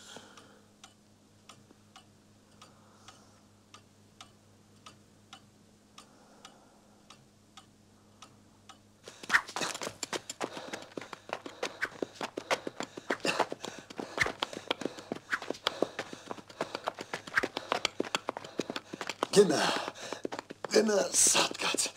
Գնա, գնա սատկաց։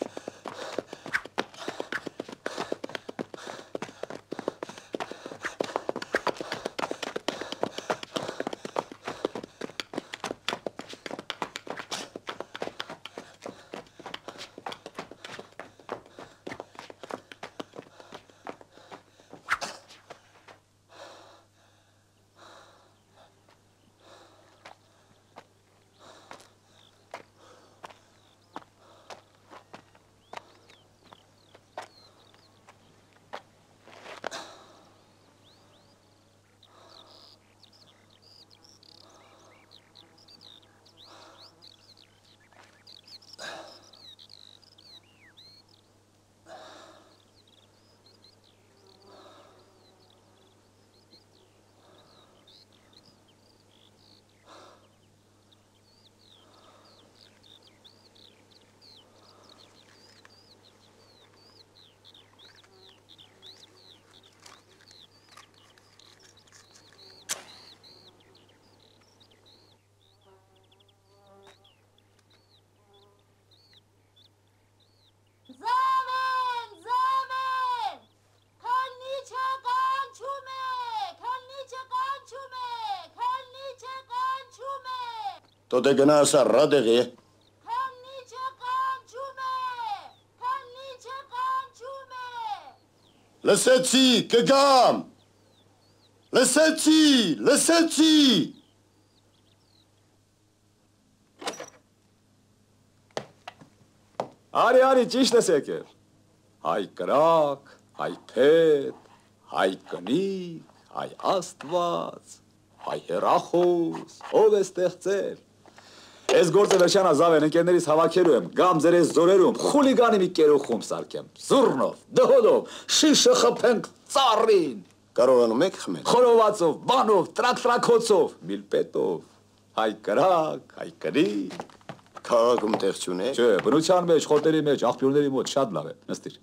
Տո դե գնա ասա ռադեղի է։ Քաննիչը կանչում է, քաննիչը կանչում է։ Լսեցի, կգամ։ Լսեցի, լսեցի։ Արի, արի, ճիշտ ես եկել։ Հայ կրակ, հայ փետ, հայ կնիկ, հայ աստված, հայ հեռախոս, ով է ստեղծել։ Ես գործը վերջանա զավեն ընկերներից հավաքելու եմ, գամ ձերես զորերում, խուլիգանի մի կերոխում սարքեմ, զուրնով, դհոլով, շիշը խփենք ծառին։ Կարողանում եք խմել։ Խորովածով, բանով, տրակտրակոցով, միլպետով, հայ կրակ, հայ կնիկ։ Քաղաքում տեղ չունեք։ Չէ, բնության մեջ, խոտերի մեջ, աղբյուրների մոտ շատ լավ է, նստիր։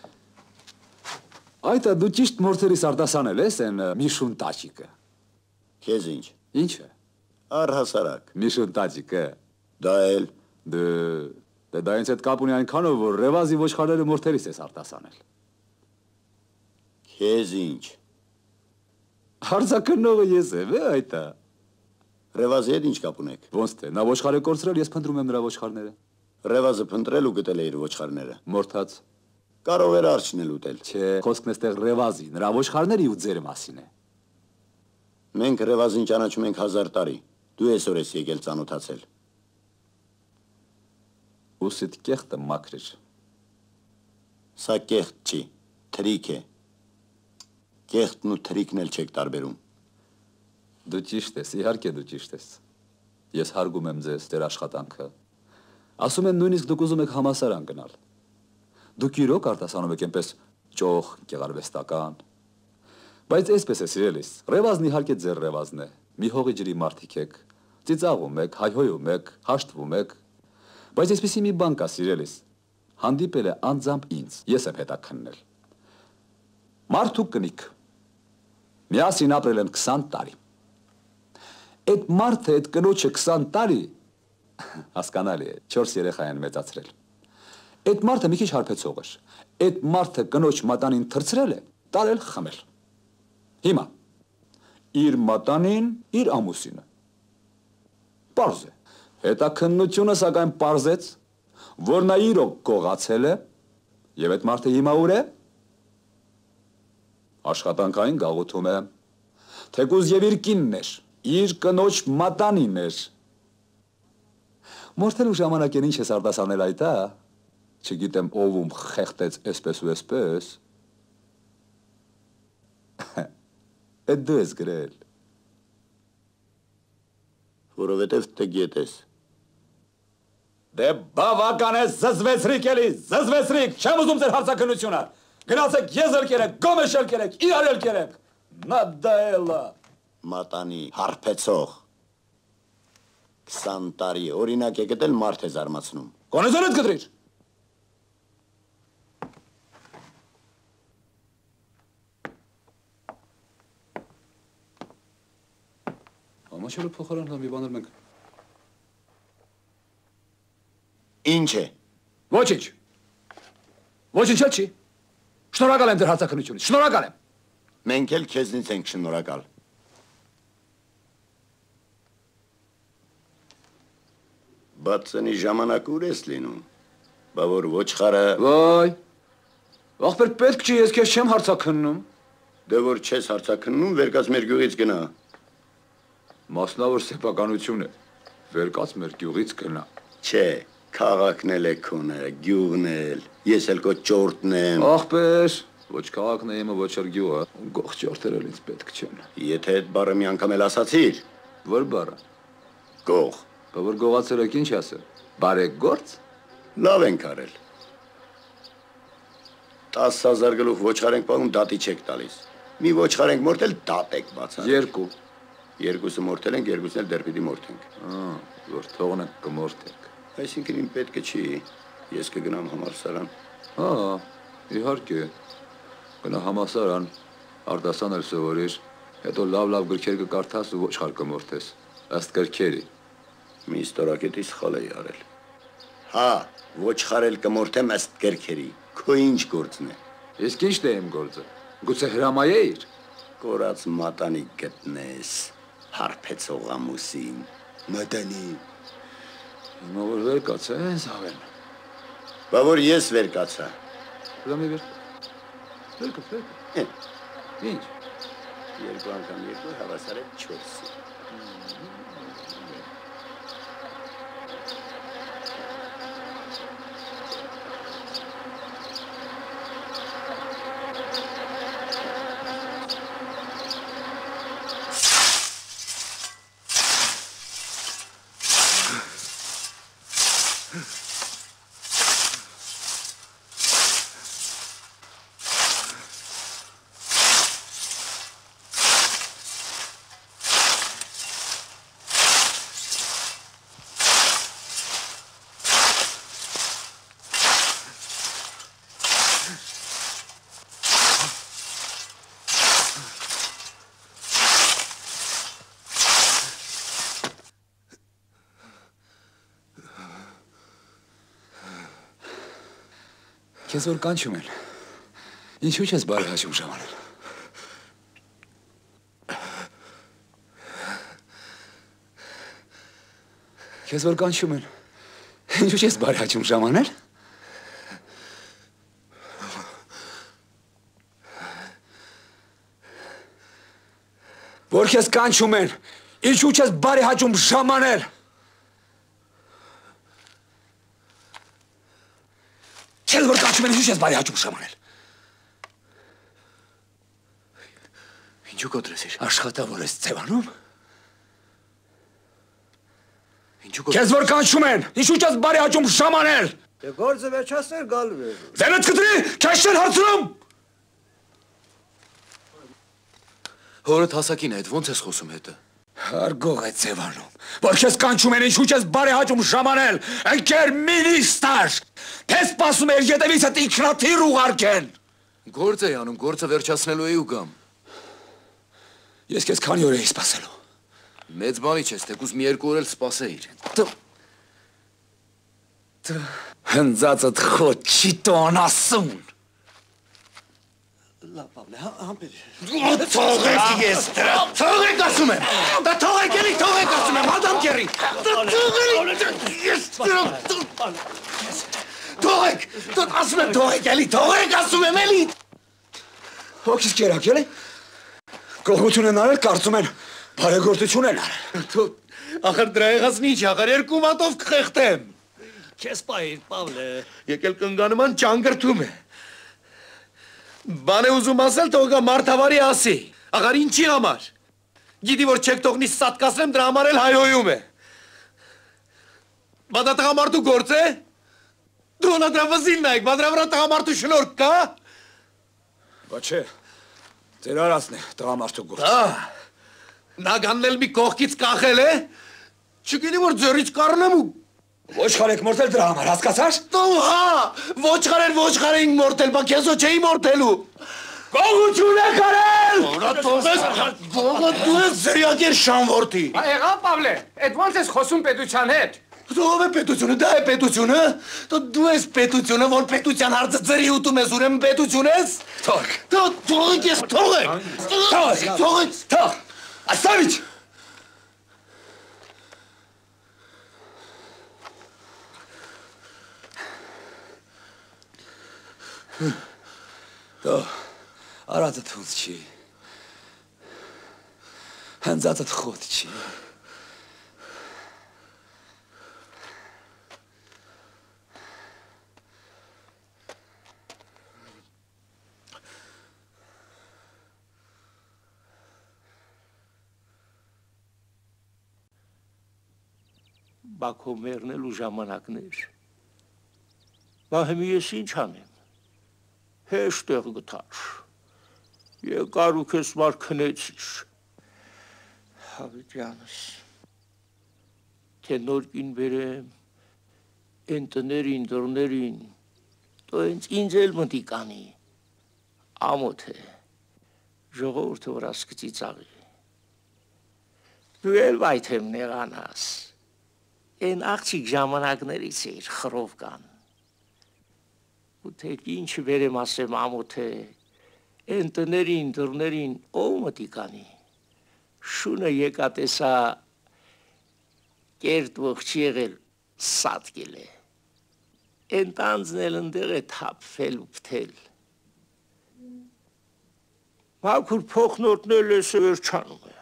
Այդա դու ճիշտ մորթերիս արտասանել ես են Միշուն տաճիկը։ Քեզ ինչ։ Ինչ է։ Առհասարակ։ Միշուն տաճիկը։ Դա էլ։ Դե, դե դա ինձ հետ կապ ունի այնքանով, որ Ռևազի ոչխարները մորթերիս ես արտասանել։ Քեզ ինչ։ Արձակնողը ես եմ, է այդա։ Ռևազի հետ ինչ կապ ունեք։ Ոնց թե, նա ոչխար է կորցրել, ես փնտրում եմ նրա ոչխարները։ Ռևազը փնտրել ու գտել է իր ոչխարները։ Մորթած։ Կարող էր արջնել ուտել։ Չէ, խոսքն էստեղ Ռևազի, նրա ոչխարների ու ձեր մասին է։ Մենք Ռևազին ճանաչում ենք հազար տարի։ Դու այսօր ես եկել ծանոթացել։ Ուսիդ կեղտը մաքրիր։ Սա կեղտ չի, թրիկ է։ Կեղտն ու թրիկն էլ չեք տարբերում։ Դու ճիշտ ես, իհարկե դու ճիշտ ես։ Ես հարգում եմ ձեզ, ձեր աշխատանքը։ Ասում են նույնիսկ դուք ուզում եք համասարան գնալ։ Դուք իրոք արտասանում եք այնպես ճոխ, գեղարվեստական։ Բայց այսպես է սիրելիս, Ռևազն իհարկե ձեր Ռևազն է։ Մի հողի ջրի մարդիկ եք, ծիծաղում եք, հայհոյում եք, հաշտվում եք։ Բայց այսպեսի մի բան կա սիրելիս, հանդիպել է անձամբ ինձ, ես եմ հետաքննել։ Մարդ ու կնիկ, միասին ապրել են քսան տարի։ Այդ մարդը, այդ կնոջը քսան տարի, հասկանալի է, չորս երեխա են մեծացրել։ Այդ մարդը մի քիչ հարբեցող էր, այդ մարդը կնոջ մատանին թրցրել է, տարել խմել։ Հիմա, իր մատանին, իր ամուսինը։ Պարզ է, հետաքննությունը սակայն պարզեց, որ նա իրոք գողացել է, և այդ մարդը հիմա ուր է, աշխատանքային գաղութում է, թեկուզ և իր կինն էր, իր կնոջ մատանին էր։ Մորթելու ժամանակ են ինչ ես արտասանել այդ, ա, չգիտեմ ով ում խեղտեց այսպես ու այսպես, այդ դու ես գրել։ Որովհետև տգետ ես։ Դե բավական է զզվեցրիք էլի, զզվեցրիք, չեմ ուզում ձեր հարցակնությունը։ Գնացեք եզր կերեք, գոմեշել կերեք, իրարել կերեք, նադայելա։ Մատանի, հարբեցող։ քսան տարի, օրինակ է գտել մարդ է զարմացնում։ Կոնեզորդ գտրիր։ Ամաչելու փոխարան հա մի բաներ մենք։ Ինչ է։ Ոչինչ։ Ոչինչ էլ չի։ Շնորհակալ եմ ձեր հարցակնությունից, շնորհակալ եմ։ Մենք էլ քեզնից ենք շնորհակալ։ Բացենի ժամանակ ուր ես լինում։ Բա որ ոչխարը։ Վայ։ Ախպեր պետք չի, ես քեզ չեմ հարցակննում։ Դե որ չես հարցակննում, վերկաց մեր գյուղից գնա։ Մասնավոր սեփականություն է։ Վերկաց մեր գյուղից գնա։ Չէ, քաղաքն էլ է քոնը, գյուղն էլ։ Ես էլ քո ճորտն եմ։ Ախպեր, ոչ քաղաքն է իմը, ոչ էլ գյուղը։ Գող ճորտերը ինձ պետք չեն։ Եթե այդ բառը մի անգամ էլ ասացիր։ Որ բառը։ Գող։ Բա որ գողացել եք ինչ ասել։ Բարեգործ։ Լավ ենք արել։ տասը հազար գլուխ ոչխար ենք պահում, դատի չեք տալիս։ Մի ոչխար ենք մորթել, դատ եք բացել։ Երկու։ Երկուսը մորթել ենք, երկուսն էլ դեռ պիտի մորթենք։ Ահա, որ թողնենք կմորթենք։ Այսինքն իմ պետք չի, ես կգնամ համալսարան։ Հա, իհարկե։ Գնա համալսարան, արտասանել սովորիր, հետո լավ-լավ գրքեր կկարդաս ու ոչխար կմորթես։ Ըստ գրքերի։ Մի ստորակետի սխալ էի արել։ Հա, ոչխարել կմորթեմ ըստ գրքերի։ Քո ինչ գործն է։ Իսկ ի՞նչն է իմ գործը։ Գուցե հրամայեիր։ Կորած մատանի գտնես, հարբեցող ամուսին։ Մատանի, Հիմա որ վեր կացա ես ավել։ Բա որ ես վեր կացա։ Դա մի վեր։ Վեր կաց, վեր կաց։ Ինչ։ Երկու անգամ երկու հավասար է չորս։ Քեզ որ կանչում են, ինչու չես բարեհաճում ժամանել։ Քեզ որ կանչում են, ինչու չես բարեհաճում ժամանել։ Որ քեզ կանչում են, ինչու չես բարեհաճում ժամանել։ Քեզ որ կանչում են, ինչու չես բարեհաճում ժամանել։ Ինչու կոտրեցիր։ Աշխատավոր ես ձևանում։ Ինչու Քեզ որ կանչում են, ինչու չես բարեհաճում ժամանել։ Դե գործը վերջացներ գալու է։ Ձենդ կտրի, քեզ չեն հարցնում։ Հորդ հասակին այդ ո՞նց ես խոսում հետը։ Հարգող է ձևանում, որ քեզ կանչում են, ինչու չես բարեհաճում ժամանել, ընկեր մինիստր, թե սպասում էր ետևիցդ ինքնաթիռ ուղարկեն։ Գործ էի անում, գործը վերջացնելու էի ու գամ։ Ես քեզ քանի օր էի սպասելու։ Մեծ բանի չես, թեկուզ մի երկու օր էլ սպասեիր։ Հնձածդ խոտ չի տոն ասուն։ Լավ, Պավլե, համբեր։ Թողեք ես դրա, թողեք ասում եմ։ Դա թողեք էլի, թողեք ասում եմ, Ադամ Կերի։ Ես դրա, թողեք, ասում եմ թողեք էլի, թողեք ասում եմ էլի։ Հոգիս կերակ էլի։ Գողություն են արել, կարծում են, բարեգործություն են արել։ Ախր դրա եղածն ինչ, ախր երկու մատով կխեղտեմ։ Քեզ պայիր, Պավլե։ Եկել կնգանման ճանգրթում է։ Բան է ուզում ասել, թող գա մարդավարի ասի։ Ախար ինչի համար։ Գիտի, որ չեք թողնի սատկացնեմ, դրա համար էլ հայհոյում է։ Բա դա տղամարդու գործ է։ Դու նա դրա վզին նայք, բա դրա վրա տղամարդու շնորհք կա։ Բա չէ, ձեր արածն է տղամարդու գործ։ Նա գաննել մի կողքից կախել է, չգինի, որ ձեռից կառնեմ ու Ոչխար եք մորտել դրա համար, հասկացար։ Տու հա, ոչխար են ոչխար էինք մորտել, բա քեզո չէի մորտելու։ Գողություն եք արել։ Որա թողես, գողը դու ես զրյակեր շանվորդի։ Եղա, Պավլե, այդ ոնց ես խոսում պետության հետ։ Ո՞վ է պետությունը, դա է պետությունը։ Դու ես պետությունը, որ պետության հարցը ձրի ուտում ես, ուրեմն պետություն ես։ Թող։ Թողեք ես, թողեք։ Թող, թողեք, թող։ Աստավիչ։ Դո, արածդ հունց չի, հնձածդ խոտ չի։ Բա քո մեռնելու ժամանակներ, բա հիմի ես ինչ անեմ, հեշտ տեղ գտար, եկար ու քեզ մար քնեցիր, հավիտյանս, թե նոր կին բերեմ, են տներին, դռներին, դու ինձ ինձ էլ մտի կանի, ամոթ է, ժողովուրդը վրա սկծի ծաղի, դու էլ վայթ եմ նեղանաս, են աղջիկ ժամանակներից էիր խրով կան, ու թե ինչ վերեմ ասեմ ամոթ է, են տներին, դռներին, ով մտի կանի, շունը եկա տեսա կերտ ողջ եղել, սատկել է։ Են տանձնել ընդեղ է թափվել ու պթել։ Մաքուր փոխնորդնել է սվերջանում է։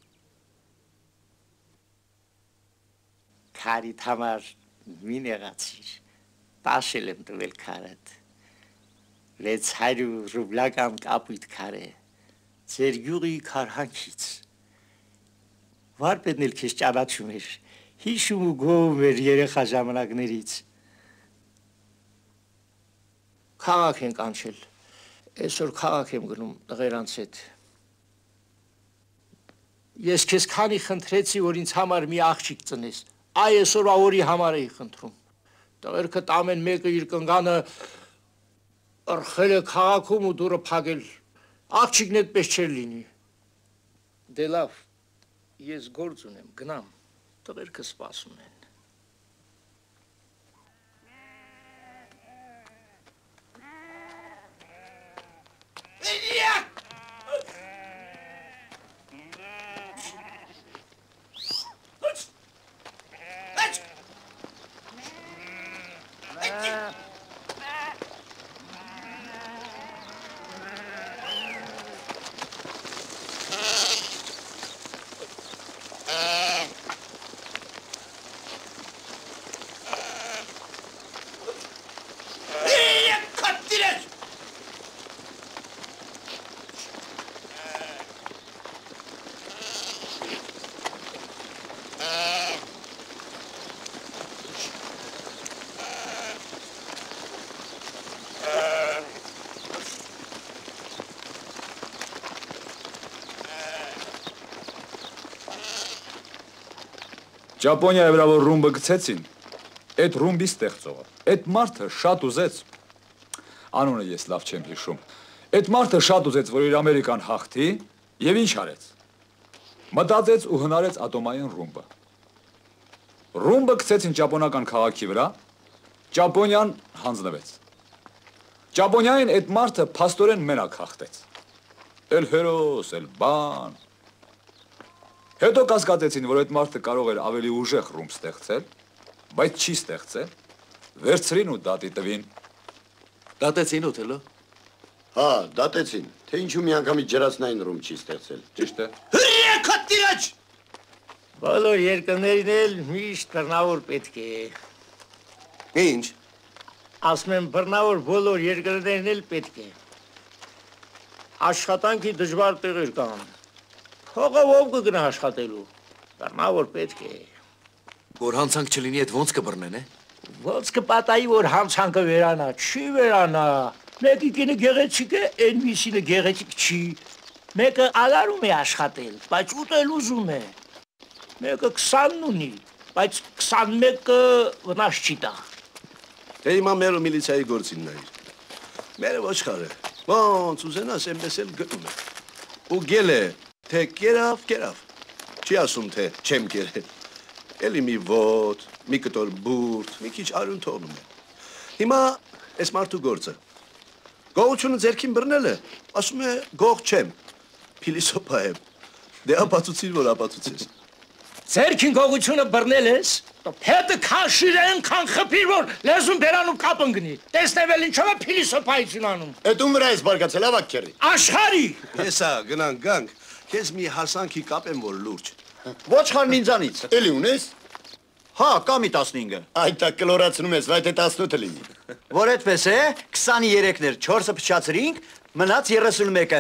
Քարիդ համար մի նեղացիր, տաշել եմ տվել քարդ, վեց հարյուր ռուբլական կապույտ քար է, ձեր գյուղի քարհանքից։ Վարպետն էլ քեզ ճանաչում էր, հիշում ու գովում էր երեխա ժամանակներից։ Քաղաք ենք անցել, այսօր քաղաք եմ գնում տղերանց հետ։ Ես քեզ քանի խնդրեցի, որ ինձ համար մի աղջիկ ծնես, այ այսօր օրի համար էի խնդրում։ Տղերքդ ամեն մեկը իր կնգանը ըրխել է քաղաքում ու դուրը փակել, աղջիկն այդպես չէր լինի։ Դե լավ, ես գործ ունեմ, գնամ, տղերքը սպասում են։ Ճապոնիայի վրա որ ռումբը գցեցին, այդ ռումբի ստեղծողը, այդ մարդը շատ ուզեց, անունը ես լավ չեմ հիշում, այդ մարդը շատ ուզեց, որ իր Ամերիկան հաղթի եւ ինչ արեց։ Մտածեց ու հնարեց ատոմային ռումբը։ Ռումբը գցեցին ճապոնական քաղաքի վրա, Ճապոնիան հանձնվեց։ Ճապոնիային այդ մարդը փաստորեն մենակ հաղթեց։ Էլ հերոս, էլ բան։ Հետո կասկածեցին, որ այդ մարդը կարող էր ավելի ուժեղ ռումբ ստեղծել, բայց չի ստեղծել, վերցրին ու դատի տվին։ Դատեցին օթելո։ Հա, դատեցին, թե ինչու մի անգամից ջրածնային ռումբ չի ստեղծել։ Ճիշտ է։ Հրեքա տիրաջ։ Բոլոր երկրներին էլ միշտ բռնավոր պետք է։ Ինչ։ Ասում եմ, բռնավոր բոլոր երկրներին էլ պետք է։ Աշխատանքի դժվար տեղեր կան։ Հողով ով կգնա աշխատելու, բռնավոր պետք է։ Որ հանցանք չլինի, այդ ոնց կբռնեն, է։ Ոնց կպատայի, որ հանցանքը վերանա, չի վերանա։ Մեկի կինը գեղեցիկ է, այն մյուսինը գեղեցիկ չի։ Մեկը ալարում է աշխատել, բայց ուտել ուզում է։ Մեկը քսանն ունի, բայց քսանմեկը վնաս չի տա։ Դե հիմա մեր միլիցիայի գործին նայիր։ Մերը ոչխար է, ոնց ուզենաս էնպես էլ գնում է։ Ու գել է, թե կերավ, կերավ, չի ասում, թե չեմ կերել։ Էլի մի ոտ, մի կտոր բուրդ, մի քիչ արյուն թողնում է։ Հիմա այս մարդու գործը։ Գողությունը ձերքին բռնել է, ասում է գող չեմ, փիլիսոփա եմ։ Դե ապացուցիր, որ ապացուցես։ Ձերքին գողությունը բռնել ես, հետը քաշիր այնքան խփիր, որ լեզուն բերանում կապ ընկնի։ Տեսնեվել ինչով է փիլիսոփայություն անում։ Էդ ում վրա ես բարգացել, ավակ քերի։ Աշխարհի։ Հեսա, գնանք, գանք, քեզ մի հարսանքի կապեմ, որ լուրջ։ Ոչխարն ինձանից։ Էլի ունես։ Հա, կա մի տասնհինգը։ Այդ տակ կլորացնում ես, վայ թե տասնութը լինի։ Որ այդպես է, քսանուերեքն էր, չորսը փչացրինք, մնաց երեսունմեկը։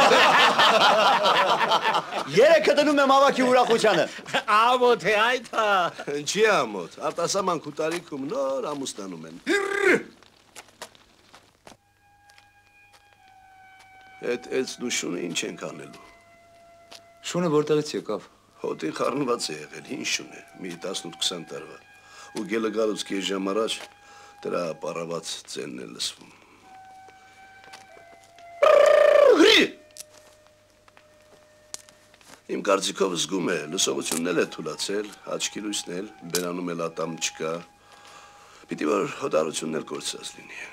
Երեքը դնում եմ ավակի ուրախությանը։ Ամոթ է այդ հա։ Ինչի ամոթ, արտասամանք ու տարիքում նոր ամուսնանում են։ Այդ էցն ու շունը ինչ ենք անելու։ Շունը որտեղից եկավ։ Հոտին խառնված է եղել, հին շուն է, մի տասնութ-քսան տարվա։ Ու գելը գալուց կես ժամ առաջ դրա պարաված ձենն է լսվում։ Հրի! Իմ կարծիքով զգում է, լսողությունն էլ է թուլացել, աչքի լույսն էլ, բերանում էլ ատամ չկա։ Պիտի որ հոտարությունն էլ կործած լինի։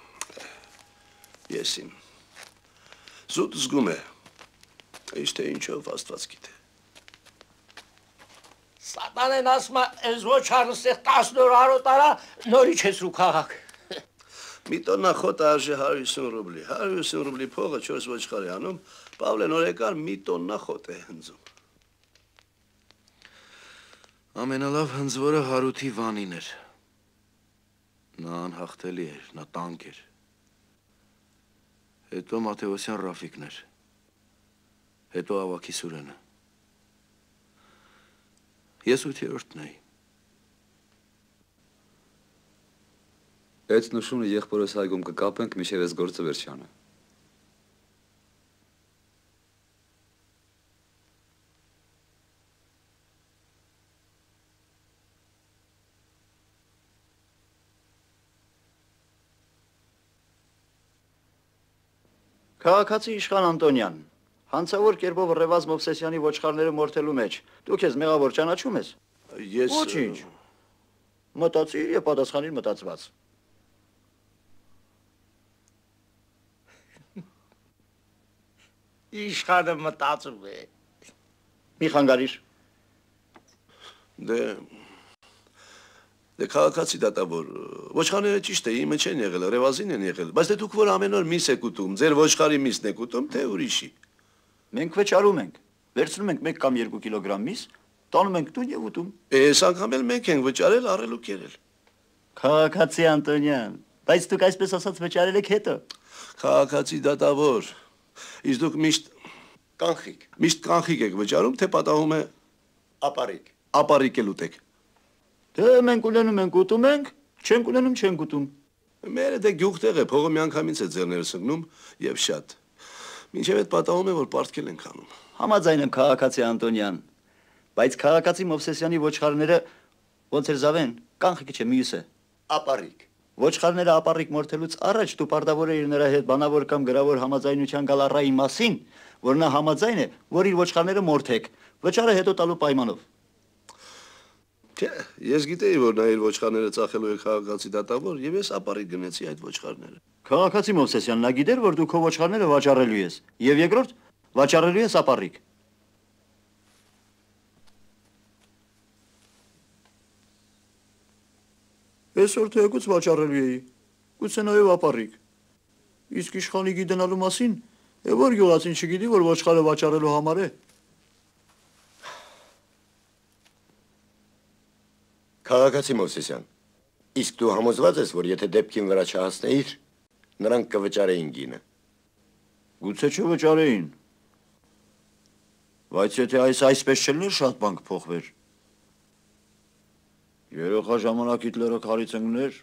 Ես իմ։ Զուտ զգում է, ինչ թե ինչով Աստված գիտե։ Սատանեն ասում է, այս ոչարը ստեղ տասնորը հարոտ արա, նորի չես ու քաղաք։ Մի տոննա խոտը արժե հարյուր ութսուն ռուբլի, հարյուր ութսուն ռուբլի փողը չորս ոչխարի անում, Պավլեն օրեկան մի տոննա խոտ է հնձում։ Ամենալավ հնձվորը Հարութի Վանին էր։ Նա անհաղթելի էր, նա տանկ էր։ Հետո Մաթեոսյան Ռաֆիկն էր։ Հետո Ավագի Սուրենը։ Ես ութերորդն էի։ Այդ նշունը եղբորս այգում կկապենք, մինչև այս գործը վերջանը։ Քաղաքացի իշխան Անտոնյան, հանցավոր կերպով Ռևազ Մովսեսյանի ոչխարները մորթելու մեջ, դու քեզ մեղավոր ճանաչում ես։ Ես Ոչինչ։ Մտածիր եւ պատասխանիր մտածված։ Իշխանը մտածում է։ Մի խանգարիր։ Դե Դե քաղաքացի դատավոր, ոչխարները ճիշտ է, իմը չեն եղել, Ռևազին են եղել, բայց դե դուք որ ամեն օր միս եք ուտում, ձեր ոչխարի միսն եք ուտում, թե ուրիշի։ Մենք վճարում ենք, վերցնում ենք մեկ կամ երկու կիլոգրամ միս, տանում ենք տուն եւ ուտում։ Էս անգամ էլ մենք ենք վճարել, առել ու կերել։ Քաղաքացի Անտոնյան, բայց դուք այսպես ասած վճարել եք հետո։ Քաղաքացի դատավոր, իսկ դուք միշտ կանխիկ, միշտ կանխիկ եք վճարում, թե պատահում է ապարիկ, ապարիկ էլ ուտեք։ Դե մենք ունենում ենք ուտում ենք, չենք ունենում չենք ուտում։ Մերը դե գյուղտեղ է, փողը միանգամից է ձեռները սնգնում եւ շատ։ Մինչև այդ պատահում է, որ պարտքել ենք անում։ Համաձայն եմ քաղաքացի Անտոնյան, բայց քաղաքացի Մովսեսյանի ոչխարները ոնց էր զավեն, կանխիկը չէ, մյուսը։ ապարիկ։ Ոչխարները ապարիկ մորթելուց առաջ դու պարտավոր ես նրա հետ բանավոր կամ գրավոր համաձայնության գալ առայի մասին, որ նա համաձայն է, որ իր ոչխարները մորթեք, վճարը հետո տալու պայմանով։ Չէ, ես գիտեի, որ նա իր ոչխարները ծախելու է քաղաքացի դատավոր, եւ ես ապարիկ գնեցի այդ ոչխարները։ Քաղաքացի Մովսեսյան, նա գիտեր, որ դու քո ոչխարները վաճառելու ես, եւ երկրորդ, վաճառելու ես ապարիկ։ Այսօր թեկուց վաճառելու էի, գուցե նաեւ ապարիկ։ Իսկ իշխանի գիտենալու մասին, է որ գյուղացին չգիտի, որ ոչխարը վաճառելու համար է։ Քաղաքացի Մովսեսյան, իսկ դու համոզված ես, որ եթե դեպքին վրա չհասնեիր, նրանք կվճարեին գինը։ Գուցե չվճարեին։ Բայց եթե այս այսպես չլներ, շատ բան կփոխվեր։ Երեխա ժամանակ Հիտլերը քարից ընկներ։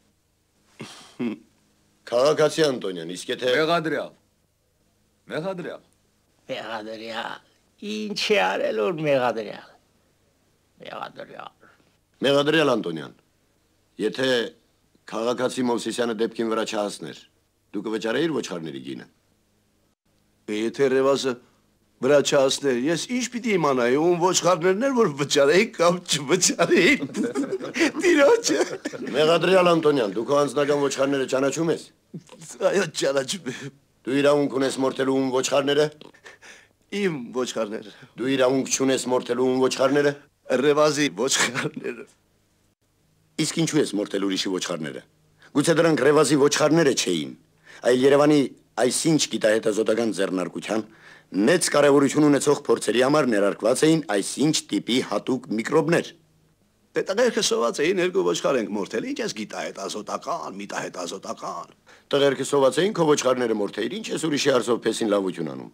Քաղաքացի Անտոնյան, իսկ եթե Մեղադրյալ։ Մեղադրյալ։ Մեղադրյալ։ Ինչ է արել որ մեղադրյալ։ Մեղադրյալ։ Մեղադրյալ Անտոնյան, եթե քաղաքացի Մովսեսյանը դեպքին վրա չհասներ, դու կվճարեիր ոչխարների գինը։ Եթե Ռևազը վրա չհասներ, ես ինչ պիտի իմանայի, ում ոչխարներն էր, որ վճարեի կամ չվճարեի։ Տիրոջը։ Մեղադրյալ Անտոնյան, դու քո անձնական ոչխարները ճանաչում ես։ Այո, ճանաչում եմ։ Դու իրավունք ունես մորթելու ում ոչխարները։ Իմ ոչխարները։ Դու իրավունք չունես մորթելու ում ոչխարները։ Ռևազի ոչխարները։ Իսկ ինչու ես մորթել ուրիշի ոչխարները։ Գուցե դրանք Ռևազի ոչխարները չէին, այլ Երևանի այսինչ գիտահետազոտական ձեռնարկության մեծ կարևորություն ունեցող փորձերի համար ներարկված էին այսինչ տիպի հատուկ միկրոբներ։ Դե տղերքը սոված էին երկու ոչխար ենք մորթել, ինչ ես գիտահետազոտական, միտահետազոտական։ Տղերքը սոված էին, քո ոչխարները մորթեիր, ինչ ես ուրիշի արծով փեսին լավություն անում։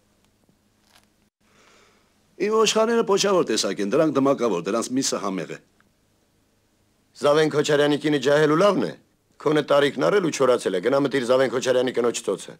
Իմ ոչխարները փոչավոր տեսակ են, դրանք դմակավոր, դրանց միսը համեղ է։ Զավեն Քոչարյանի կինը ջահելու լավն է։ Քոնը տարիքն առել ու չորացել է, գնա մտիր Զավեն Քոչարյանի կնոջ ծոցը։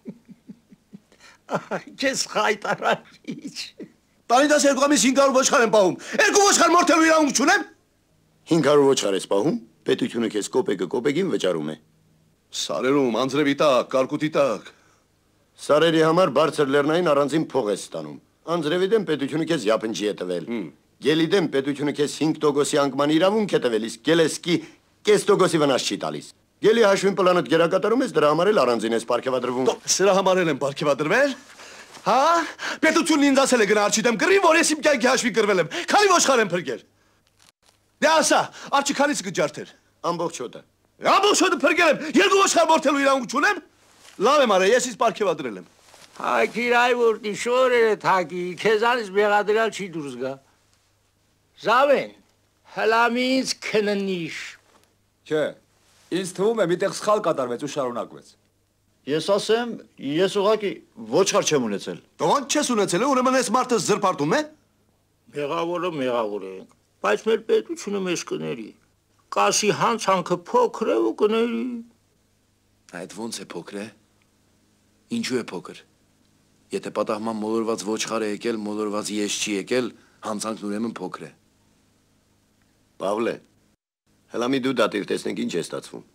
Քեզ խայտարարիչ։ Տանիդաս երկու ամիս հինգ հարյուր ոչխար եմ պահում։ Երկու ոչխար մորթելու իրավունք չունեմ։ հինգ հարյուր ոչխար ես պահում, պետությունը քեզ կոպեկը կոպեկին վճարում է։ Սարերում, անձրևի տակ, կարկուտի տակ։ Սարերի համար բարձր լեռնային առանձին փող ես ստանում։ Անձրևի դեմ պետությունը քեզ յապնջի է տվել։ Գելի դեմ պետությունը քեզ հինգ տոկոսի անկման իրավունք է տվել, իսկ գելեսկի կես տոկոսի վնաս չի տալիս։ Գելի հաշվին պլանդ գերակատարում ես, դրա համար էլ առանձին ես պարգևադրվում։ Սրա համար էլ եմ պարգևադրվել։ Հա, պետությունն ինձ ասել է գնա արջի դեմ կռի, որ ես իմ կյանքի հաշվի կռվել եմ։ Քանի ոչխար եմ փրկել։ Դե ասա, արջի քանից կջարդեր։ Ամբողջ հոտը։ Ամբողջ հոտը փրկել եմ, երկու ոչխար մորթելու իրավունք չունեմ։ Լավ եմ արել, ես ինձ պարգևատրել եմ։ Հակիրայ որտի շորերը թակի, քեզանից մեղադրյալ չի դուրս գա։ Զավեն, հլամից քննիշ։ Չէ, ինձ թվում է միտեղ սխալ կատարվեց ու շարունակվեց։ Ես ասեմ, ես ուղղակի ոչխար չեմ ունեցել։ Ոնց չես ունեցել, ուրեմն այս մարդը զրպարտում է։ Մեղավորը մեղավոր ենք, բայց մեր պետությունը մեզ կների։ Կասի հանցանքը փոքր է ու կների։ Այդ ոնց է փոքր է։ Ինչու է փոքր։ Եթե պատահման մոլորված ոչխար է եկել, մոլորված ես չի եկել, հանցանքն ուրեմն փոքր է։ Պավլե, հլա մի դու դատիր տեսնենք ինչ է ստացվում։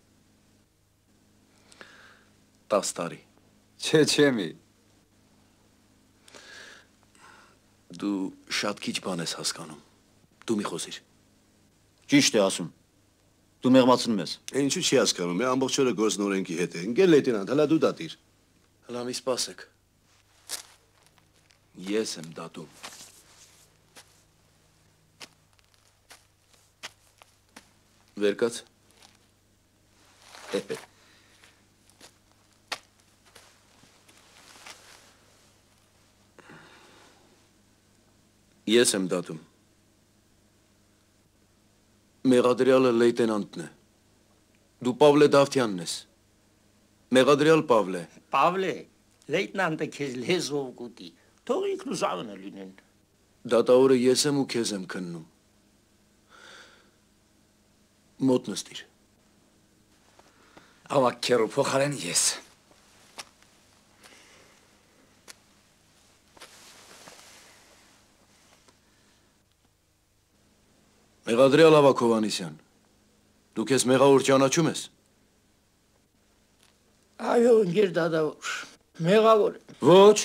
տասը տարի։ Չէ, չէ մի։ Դու շատ քիչ բան ես հասկանում։ Դու մի խոսիր։ Ճիշտ է ասում։ Դու մեղմացնում ես։ Ինչու չի հասկանում, ամբողջ օրը գործնորենքի հետ է։ Ընկեր լեյտենանտ, հլա դու դատիր։ Հլա մի սպասեք։ Ես եմ դատում։ Վեր կաց։ Ես եմ դատում։ Մեղադրյալը լեյտենանտն է։ Դու Պավլե Դավթյանն ես։ Մեղադրյալ Պավլե։ Պավլե, լեյտնանտը քեզ լեզվով կուտի, թող ինքն ու զավենը լինեն։ Դատավորը ես եմ ու քեզ եմ քննում։ Մոտ նստիր։ Ավակ քերու փոխարեն ես։ Մեղադրյալ Ավակ Հովհաննիսյան, դու քեզ մեղավոր ճանաչում ես։ Այո, ընկեր դատավոր, մեղավոր եմ։ Ոչ։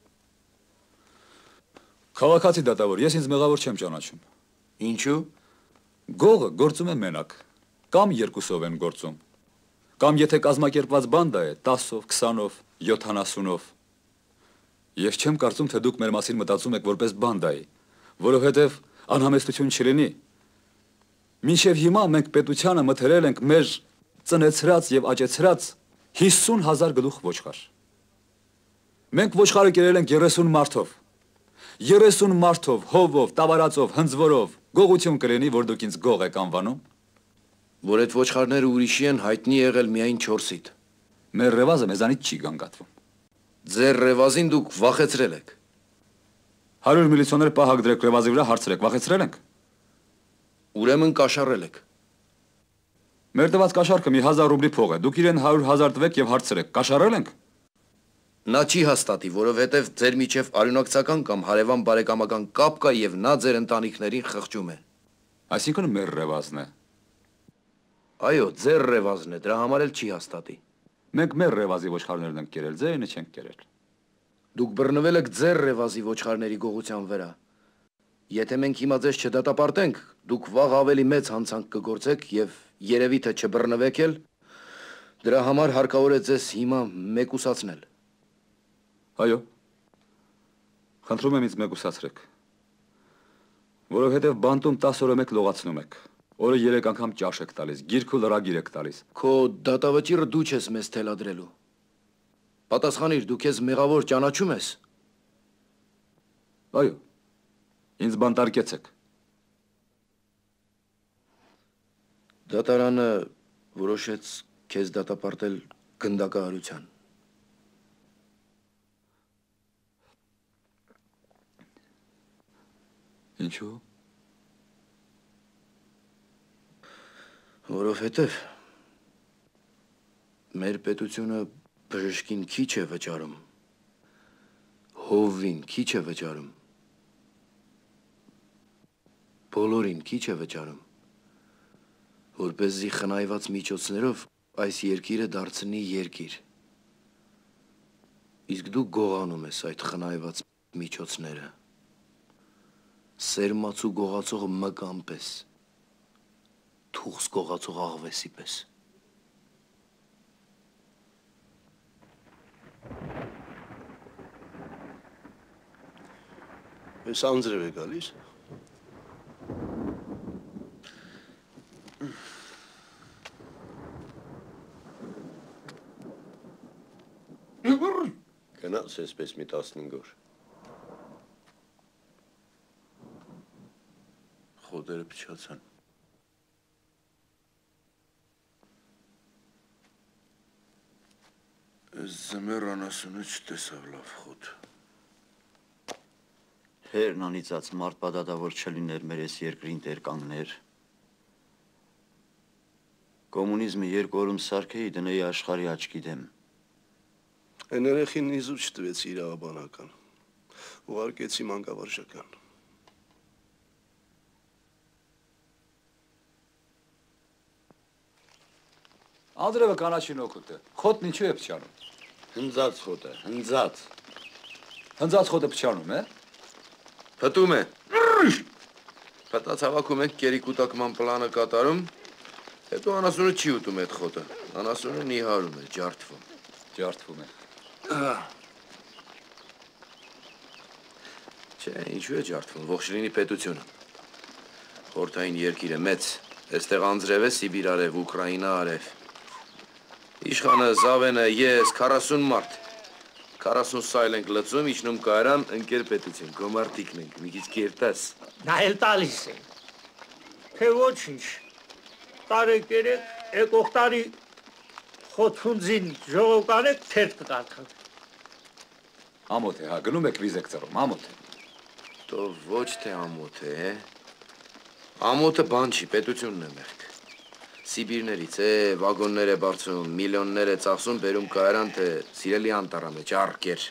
Քաղաքացի դատավոր, ես ինձ մեղավոր չեմ ճանաչում։ Ինչու։ Գողը գործում է մենակ, կամ երկուսով են գործում, կամ եթե կազմակերպված բանդա է, տասով, քսանով, յոթանասունով։ Ես չեմ կարծում, թե դուք մեր մասին մտածում եք որպես բանդայի, որովհետև անհամեստություն չլինի։ Մինչև հիմա մենք պետությանը մթերել ենք մեր ծնեցրած եւ աճեցրած հիսուն հազար գլուխ ոչխար։ Մենք ոչխարը կերել ենք երեսուն մարդով։ երեսուն մարդով, հովով, տավարածով, հնձվորով, գողություն կլինի, որ դուք ինձ գող եք անվանում։ Որ այդ ոչխարները ուրիշի են, հայտնի եղել միայն չորսիդ։ Մեր ռևազը մեզանից չի գանգատվում։ Ձեր ռևազին դուք վախեցրել եք։ հարյուր միլիցիոներ պահակ դրեք ռևազի վրա հարցրեք, վախեցրել ենք։ Ուրեմն կաշառել եք։ Մեր տված կաշառքը մի հազար ռուբլի փող է, դուք իրեն հարյուր հազար տվեք եւ հարցրեք, կաշառել ենք։ Նա չի հաստատի, որովհետև ձեր միջև արյունակցական կամ հարևան բարեկամական կապ կա եւ նա ձեր ընտանիքներին խղճում է։ Այսինքն մեր ռևազն է։ Այո, ձեր ռևազն է, դրա համար էլ չի հաստատի։ Մենք մեր ռևազի ոչխարներն ենք կերել, ձերինը չենք կերել։ Դուք բռնվել եք ձեր ռևազի ոչխարների գողության վրա։ Եթե մենք հիմա ձեզ չդատապարտենք, դուք վաղ ավելի մեծ հանցանք կգործեք եւ երևի թե չբռնվեք էլ, դրա համար հարկավոր է ձեզ հիմա մեկուսացնել։ Այո։ Խնդրում եմ ինձ մեկուսացրեք։ Որովհետև բանտում տասը օրը մեկ լողացնում եք։ Օրը երեք անգամ ճաշ եք տալիս, գիրք ու լրագիր եք տալիս։ Քո դատավճիռը դու չես մեզ թելադրելու։ Պատասխանիր, դու քեզ մեղավոր ճանաչում ես։ Այո։ Ինձ բանտարկեցեք։ Դատարանը որոշեց քեզ դատապարտել գնդակահարության։ Ինչու։ Որովհետև մեր պետությունը բժշկին քիչ է վճարում, հովին քիչ է վճարում, բոլորին քիչ է վճարում, որպեսզի խնայված միջոցներով այս երկիրը դարձնի երկիր։ Իսկ դու գողանում ես այդ խնայված միջոցները, սերմացու գողացող մկան պես, թուղս գողացող աղվեսի պես։ Ես անձրև է գալիս։ Գնաց էսպես մի տասնհինգ օր։ Խոտերը փչացան։ Այս զմեր անասունը չտեսավ լավ խոտ։ Հերն անիծած մարդ բադադավոր չլիներ մեր ես երկրին տեր կանգներ։ Կոմունիզմը երկու օրում սարքեի դնեի աշխարհի աչքի դեմ։ Այն երեխին իզուր չտվեցի իրավաբանական, ուղարկեցի մանկավարժական։ Անձրևը կանաչին օգուտ է, խոտն ինչու է փչանում։ Հնձած խոտ է, հնձած։ Հնձած խոտը փչանում է։ Փտում է։ Փտած հավաքում ենք կերի կուտակման պլանը կատարում, հետո անասունը չի ուտում այդ խոտը։ Անասունը նիհարում է, ջարդվում։ Ջարդվում է։ Չէ, ինչու է ջարդվում, ողջ լինի պետությունը։ Խորհրդային երկիրը մեծ, այստեղ անձրև է, Սիբիր արև, Ուկրաինա արև։ Իշխանը, Զավենը, ես, քառասուն մարդ։ քառասուն սայլ ենք լծում, իջնում կայարան, ընկեր պետություն, գոմարտիկն ենք, մի քիչ կերտես։ Նա էլ տալիս է։ Թե ոչինչ։ Տարեք երեք, եկող տարի խոթունձին ժողով կանեք, թերթ կկարդան։ Ամոթ է, հա, գնում եք վիզ եք ծռում, ամոթ է։ Դո ոչ թե ամոթ է, ամոթը բան չի, պետությունն է մեղք։ Սիբիրներից է, վագոններ է բարձում, միլիոններ է ծախսում, բերում կայարան, թե սիրելի անտառա մեջ, արկեր։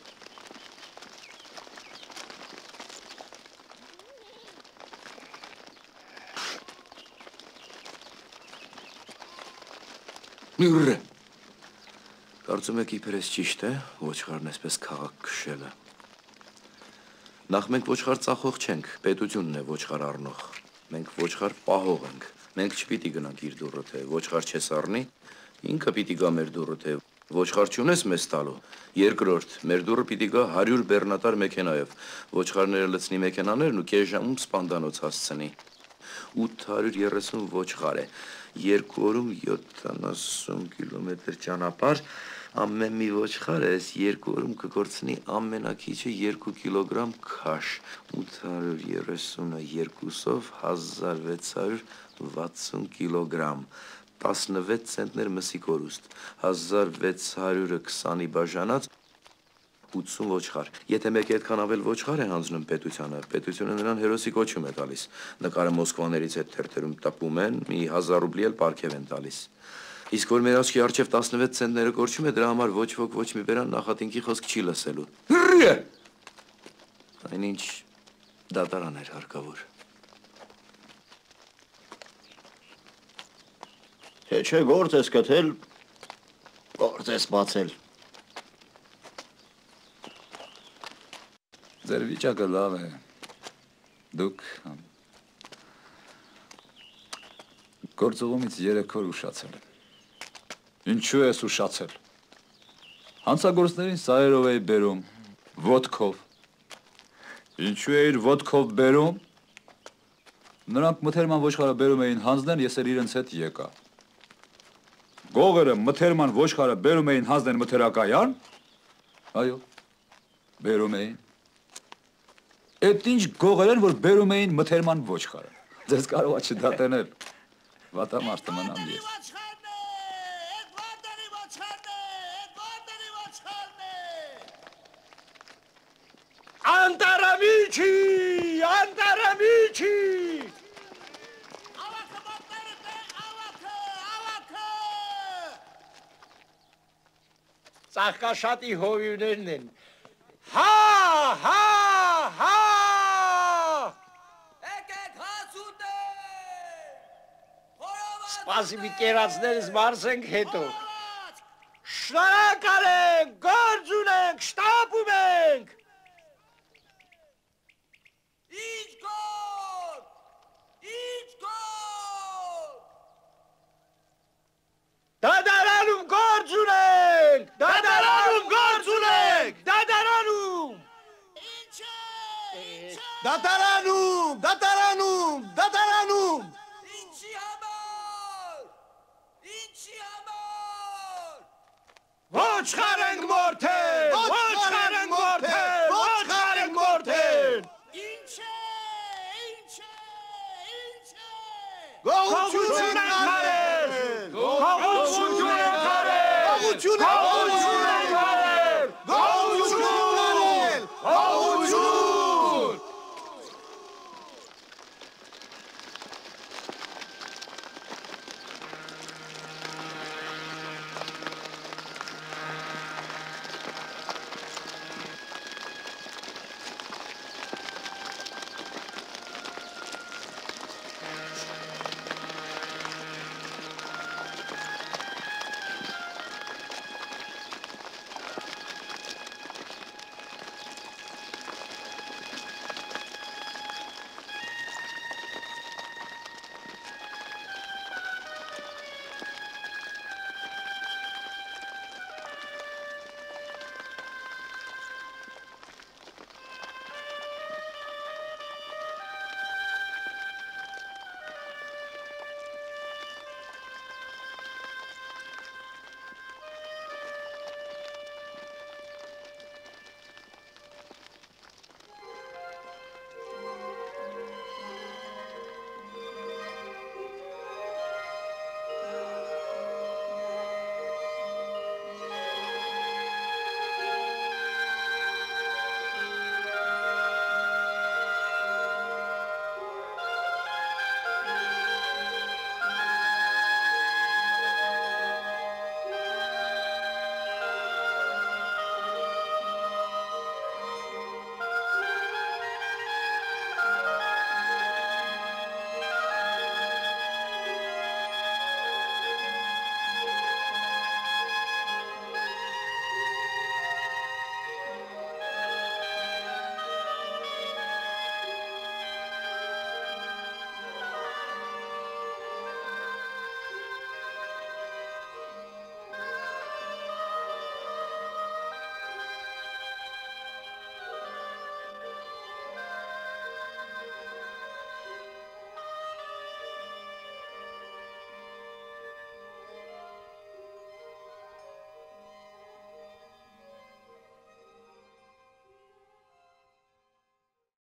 Նուրը։ Կարծում եք իբրես ճիշտ է, ոչխարն այսպես քաղաք քշելը։ Նախ մենք ոչխար ծախող չենք, պետությունն է ոչխար առնող, մենք ոչխար պահող ենք։ Մենք չպիտի գնանք իր դուռը, թե ոչխար չես առնի, ինքը պիտի գա մեր դուռը, թե ոչխար չունես մեզ տալու։ Երկրորդ, մեր դուռը պիտի գա հարյուր բեռնատար մեքենայով, ոչխարները լցնի մեքենաներն ու կես ժամում սպանդանոց հասցնի։ ութ հարյուր երեսուն ոչխար է, երկու օրում յոթանասուն կիլոմետր ճանապարհ, ամեն մի ոչխար էս երկու օրում կգործնի ամենակիչը երկու կիլոգրամ քաշ, ութ հարյուր երեսունը երկուսով հազար վեց հարյուր վաթսուն կիլոգրամ, տասնվեց ցենտներ մսի կորուստ, հազար վեց հարյուրը քսանի բաժանած, ութսուն ոչխար։ Եթե մեկը այդքան ավել ոչխար է հանձնում պետությանը, պետությունը նրան հերոսի կոչում է տալիս։ Նկարը Մոսկվաներից հետ թերթերում տպում են, մի հազար ռուբլի էլ պարգև են տալիս։ Իսկ որ մեր աչքի առջև տասնվեց ցենտները կորչում է, դրա համար ոչ ոք ոչ մի բերան նախատինքի խոսք չի լսելու։ Այնինչ դատարան էր հարկավոր։ Թե չէ գործ ես կթել, գործ ես բացել։ Ձեր վիճակը լավ է։ Դուք գործողումից երեք օր ուշացել եմ։ Ինչու ես ուշացել։ Հանցագործներին սայերով էի բերում, ոդքով։ Ինչու էիր ոդքով բերում։ Նրանք մթերման ոչխարը բերում էին հանձնեն, ես էլ իրենց հետ եկա։ Գողերը մթերման ոչխարը բերում էին հանձնեն մթերակայան։ Այո, բերում էին։ Այդ ինչ գողեր են, որ բերում էին մթերման ոչխարը։ Ձեզ կարող է չդատենել։ Վատամարդը մնամ ես։ Անտարամիչի, անտարամիչի։ Ծաղկաշատի հովիվներն են։ Հա, հա, հա։ Եկեք հաց ուտենք։ Սպասի մի կերածներս մարսենք հետո։ Շնորհակալ ենք, գործ ունենք, շտապում ենք։ Ինչ գործ, ինչ գործ։ Դադարանում գործ ունենք, դադարանում գործ ունենք, դադարանում։ Ինչ է։ ոչխար ենք մորթել, ոչխար ենք մորթել, ոչխար ենք մորթել։ Ինչ է, ինչ է, ինչ է։ Գողություն ենք արել։